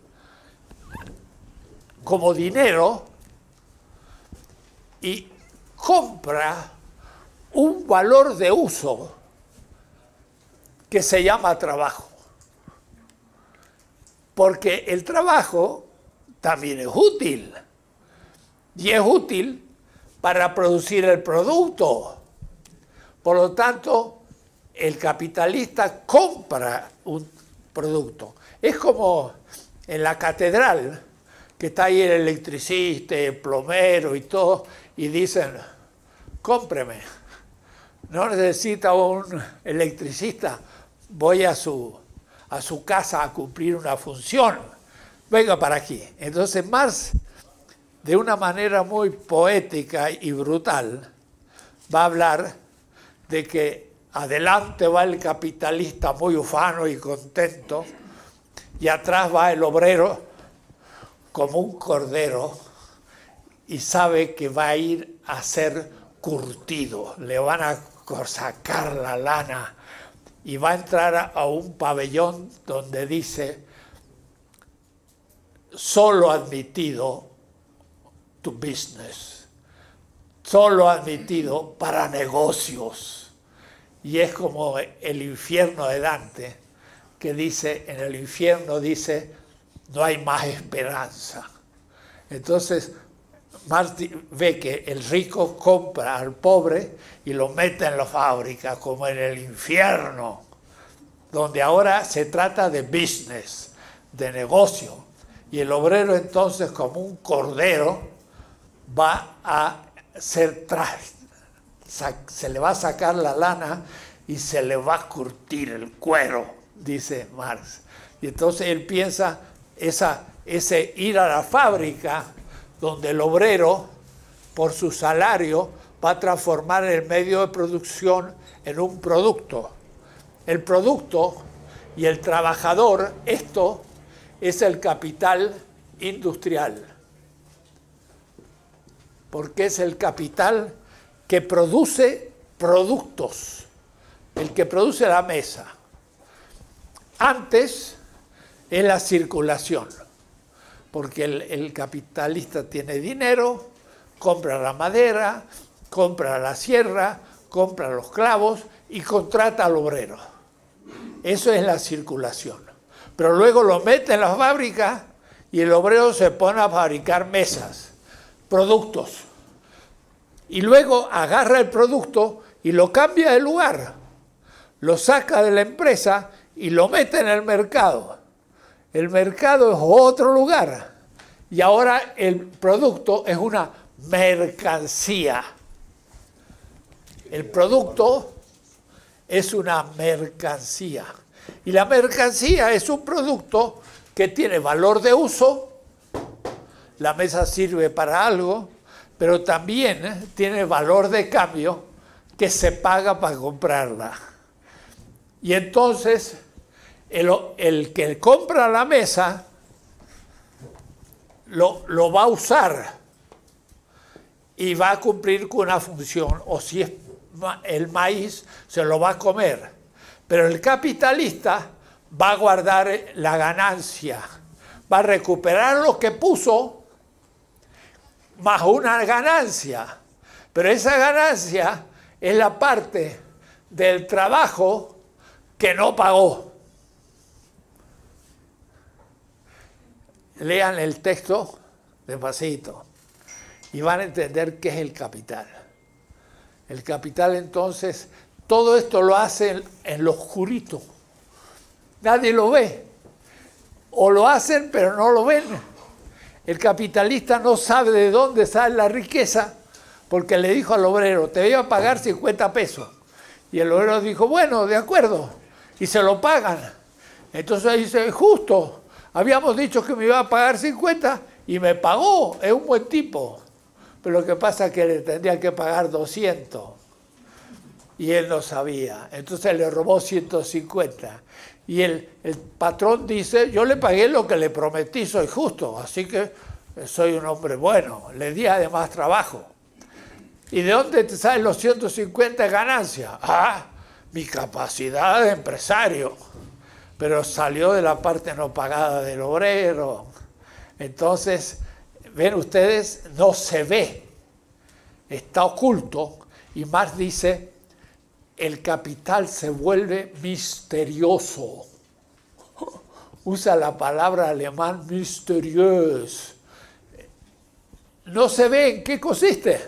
como dinero y compra un valor de uso que se llama trabajo. Porque el trabajo también es útil, y es útil para producir el producto. Por lo tanto, el capitalista compra un producto. Es como en la catedral, que está ahí el electricista, el plomero y todo, y dicen, cómpreme. No necesita un electricista, voy a su casa a cumplir una función. Venga para aquí. Entonces Marx, de una manera muy poética y brutal, va a hablar de que Adelante va el capitalista muy ufano y contento, y atrás va el obrero como un cordero y sabe que va a ir a ser curtido, le van a sacar la lana y va a entrar a un pabellón donde dice solo admitido to business, solo admitido para negocios. Y es como el infierno de Dante, que dice, en el infierno dice, no hay más esperanza. Entonces, Marx ve que el rico compra al pobre y lo mete en la fábrica, como en el infierno, donde ahora se trata de business, de negocio. Y el obrero entonces, como un cordero, va a ser se le va a sacar la lana y se le va a curtir el cuero, dice Marx. Y entonces él piensa ese ir a la fábrica donde el obrero, por su salario, va a transformar el medio de producción en un producto. El producto y el trabajador, esto es el capital industrial. Porque es el capital que produce productos, el que produce la mesa. Antes es la circulación, porque el capitalista tiene dinero, compra la madera, compra la sierra, compra los clavos y contrata al obrero. Eso es la circulación. Pero luego lo mete en la fábrica y el obrero se pone a fabricar mesas, productos. Y luego agarra el producto y lo cambia de lugar, lo saca de la empresa y lo mete en el mercado. El mercado es otro lugar y ahora el producto es una mercancía. El producto es una mercancía y la mercancía es un producto que tiene valor de uso. La mesa sirve para algo, pero también tiene valor de cambio que se paga para comprarla. Y entonces el que compra la mesa lo va a usar y va a cumplir con una función, o si es el maíz, se lo va a comer. Pero el capitalista va a guardar la ganancia, va a recuperar lo que puso más una ganancia, pero esa ganancia es la parte del trabajo que no pagó. Lean el texto despacito y van a entender qué es el capital. El capital entonces, todo esto lo hace en lo oscurito. Nadie lo ve. O lo hacen pero no lo ven. El capitalista no sabe de dónde sale la riqueza porque le dijo al obrero, te voy a pagar 50 pesos. Y el obrero dijo, bueno, de acuerdo. Y se lo pagan. Entonces dice, justo, habíamos dicho que me iba a pagar 50 y me pagó, es un buen tipo. Pero lo que pasa es que le tendría que pagar 200. Y él no sabía. Entonces le robó 150. Y el patrón dice, yo le pagué lo que le prometí, soy justo, así que soy un hombre bueno. Le di además trabajo. ¿Y de dónde te salen los 150 ganancias? Ah, mi capacidad de empresario. Pero salió de la parte no pagada del obrero. Entonces, ven ustedes, no se ve. Está oculto. Y Marx dice, el capital se vuelve misterioso. Usa la palabra alemán mystérieux. No se ve en qué consiste.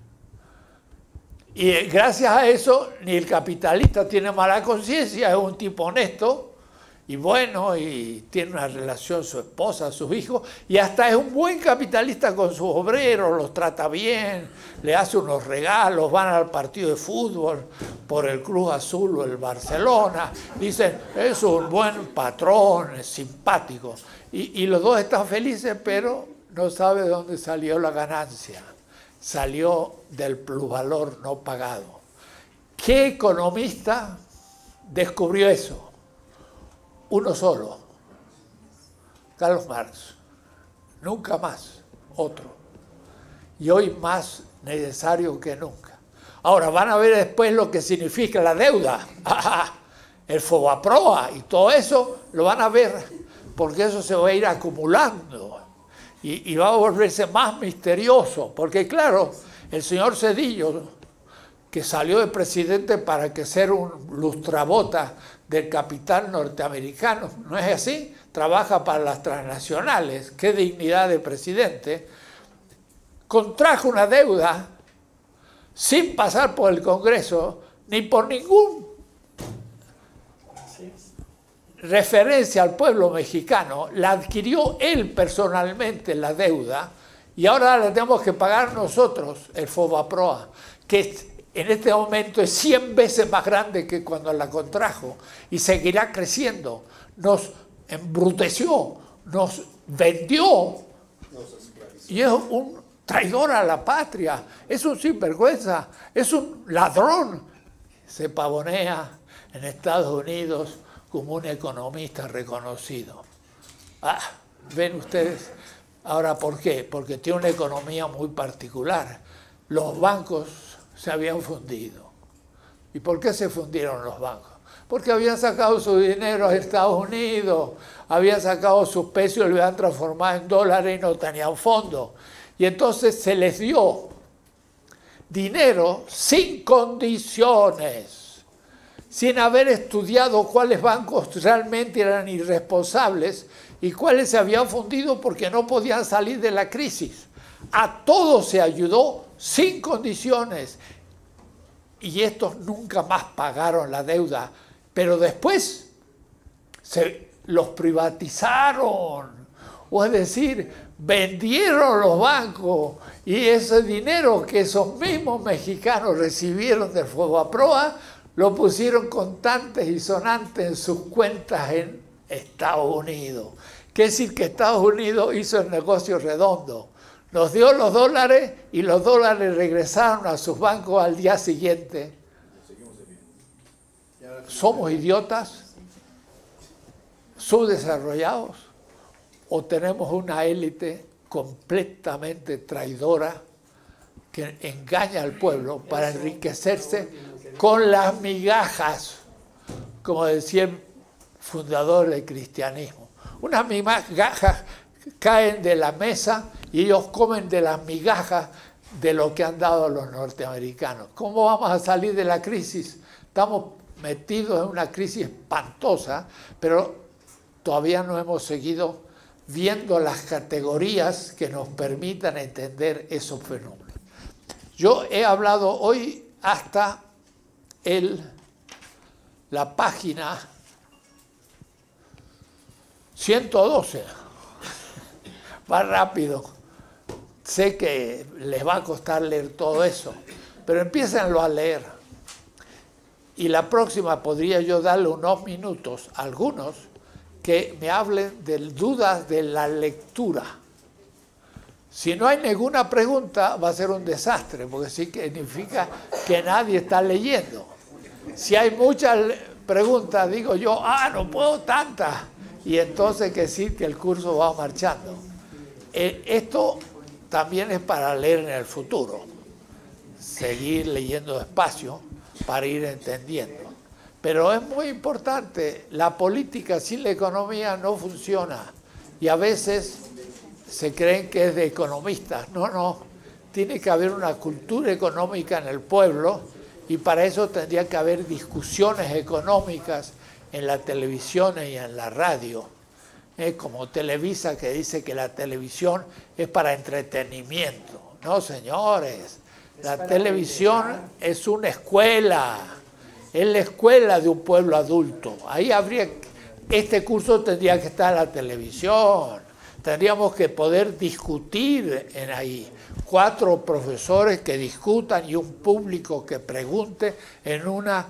Y gracias a eso, ni el capitalista tiene mala conciencia, es un tipo honesto y bueno, y tiene una relación su esposa, sus hijos, y hasta es un buen capitalista con sus obreros, los trata bien, le hace unos regalos, van al partido de fútbol por el Cruz Azul o el Barcelona, dicen, es un buen patrón, es simpático, y los dos están felices, pero no sabe de dónde salió la ganancia. Salió del plusvalor no pagado. ¿Qué economista descubrió eso? Uno solo, Carlos Marx. Nunca más otro. Y hoy más necesario que nunca. Ahora van a ver después lo que significa la deuda. El Fobaproa y todo eso lo van a ver, porque eso se va a ir acumulando y va a volverse más misterioso, porque claro, el señor Zedillo, que salió de presidente para que ser un lustrabota del capital norteamericano, ¿no es así? Trabaja para las transnacionales, qué dignidad de presidente, contrajo una deuda sin pasar por el Congreso ni por ningún referencia al pueblo mexicano, la adquirió él personalmente la deuda y ahora la tenemos que pagar nosotros, el Fobaproa, que en este momento es 100 veces más grande que cuando la contrajo y seguirá creciendo. Nos embruteció, nos vendió y es un traidor a la patria, es un sinvergüenza, es un ladrón. Se pavonea en Estados Unidos como un economista reconocido. ¿Ven ustedes? Ahora, ¿por qué? Porque tiene una economía muy particular. Los bancos se habían fundido. ¿Y por qué se fundieron los bancos? Porque habían sacado su dinero a Estados Unidos, habían sacado sus pesos y lo habían transformado en dólares y no tenían fondo. Y entonces se les dio dinero sin condiciones, sin haber estudiado cuáles bancos realmente eran irresponsables y cuáles se habían fundido porque no podían salir de la crisis. A todos se ayudó sin condiciones y estos nunca más pagaron la deuda, pero después los privatizaron, o es decir, vendieron los bancos y ese dinero que esos mismos mexicanos recibieron del Fobaproa lo pusieron contantes y sonantes en sus cuentas en Estados Unidos. Quiere decir que Estados Unidos hizo el negocio redondo. Nos dio los dólares y los dólares regresaron a sus bancos al día siguiente. ¿Somos idiotas? ¿Subdesarrollados? ¿O tenemos una élite completamente traidora que engaña al pueblo para enriquecerse con las migajas, como decía el fundador del cristianismo? Unas migajas caen de la mesa y ellos comen de las migajas de lo que han dado los norteamericanos. ¿Cómo vamos a salir de la crisis? Estamos metidos en una crisis espantosa, pero todavía no hemos seguido viendo las categorías que nos permitan entender esos fenómenos. Yo he hablado hoy hasta la página 112. Va rápido. Sé que les va a costar leer todo eso, pero empiécenlo a leer. Y la próxima podría yo darle unos minutos a algunos que me hablen de dudas de la lectura. Si no hay ninguna pregunta, va a ser un desastre, porque sí que significa que nadie está leyendo. Si hay muchas preguntas, digo yo, no puedo tantas, y entonces que sí que el curso va marchando. Esto también es para leer en el futuro, seguir leyendo despacio para ir entendiendo. Pero es muy importante, la política sin la economía no funciona y a veces se creen que es de economistas. No, tiene que haber una cultura económica en el pueblo y para eso tendría que haber discusiones económicas en la televisión y en la radio. Como Televisa, que dice que la televisión es para entretenimiento. No, señores, la televisión es una escuela. Es la escuela de un pueblo adulto. Ahí este curso tendría que estar en la televisión. Tendríamos que poder discutir en ahí. 4 profesores que discutan y un público que pregunte en una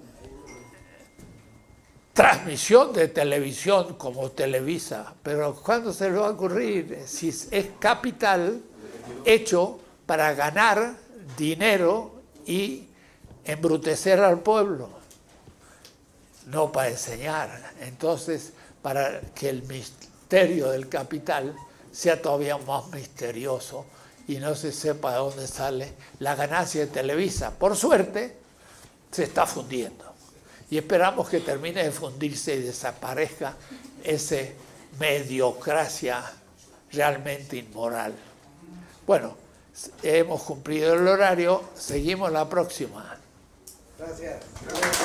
transmisión de televisión como Televisa. Pero ¿cuándo se le va a ocurrir? Si es capital hecho para ganar dinero y embrutecer al pueblo, no para enseñar. Entonces, para que el misterio del capital sea todavía más misterioso y no se sepa de dónde sale la ganancia de Televisa. Por suerte, se está fundiendo. Y esperamos que termine de fundirse y desaparezca esa mediocracia realmente inmoral. Bueno, hemos cumplido el horario, seguimos la próxima. Gracias.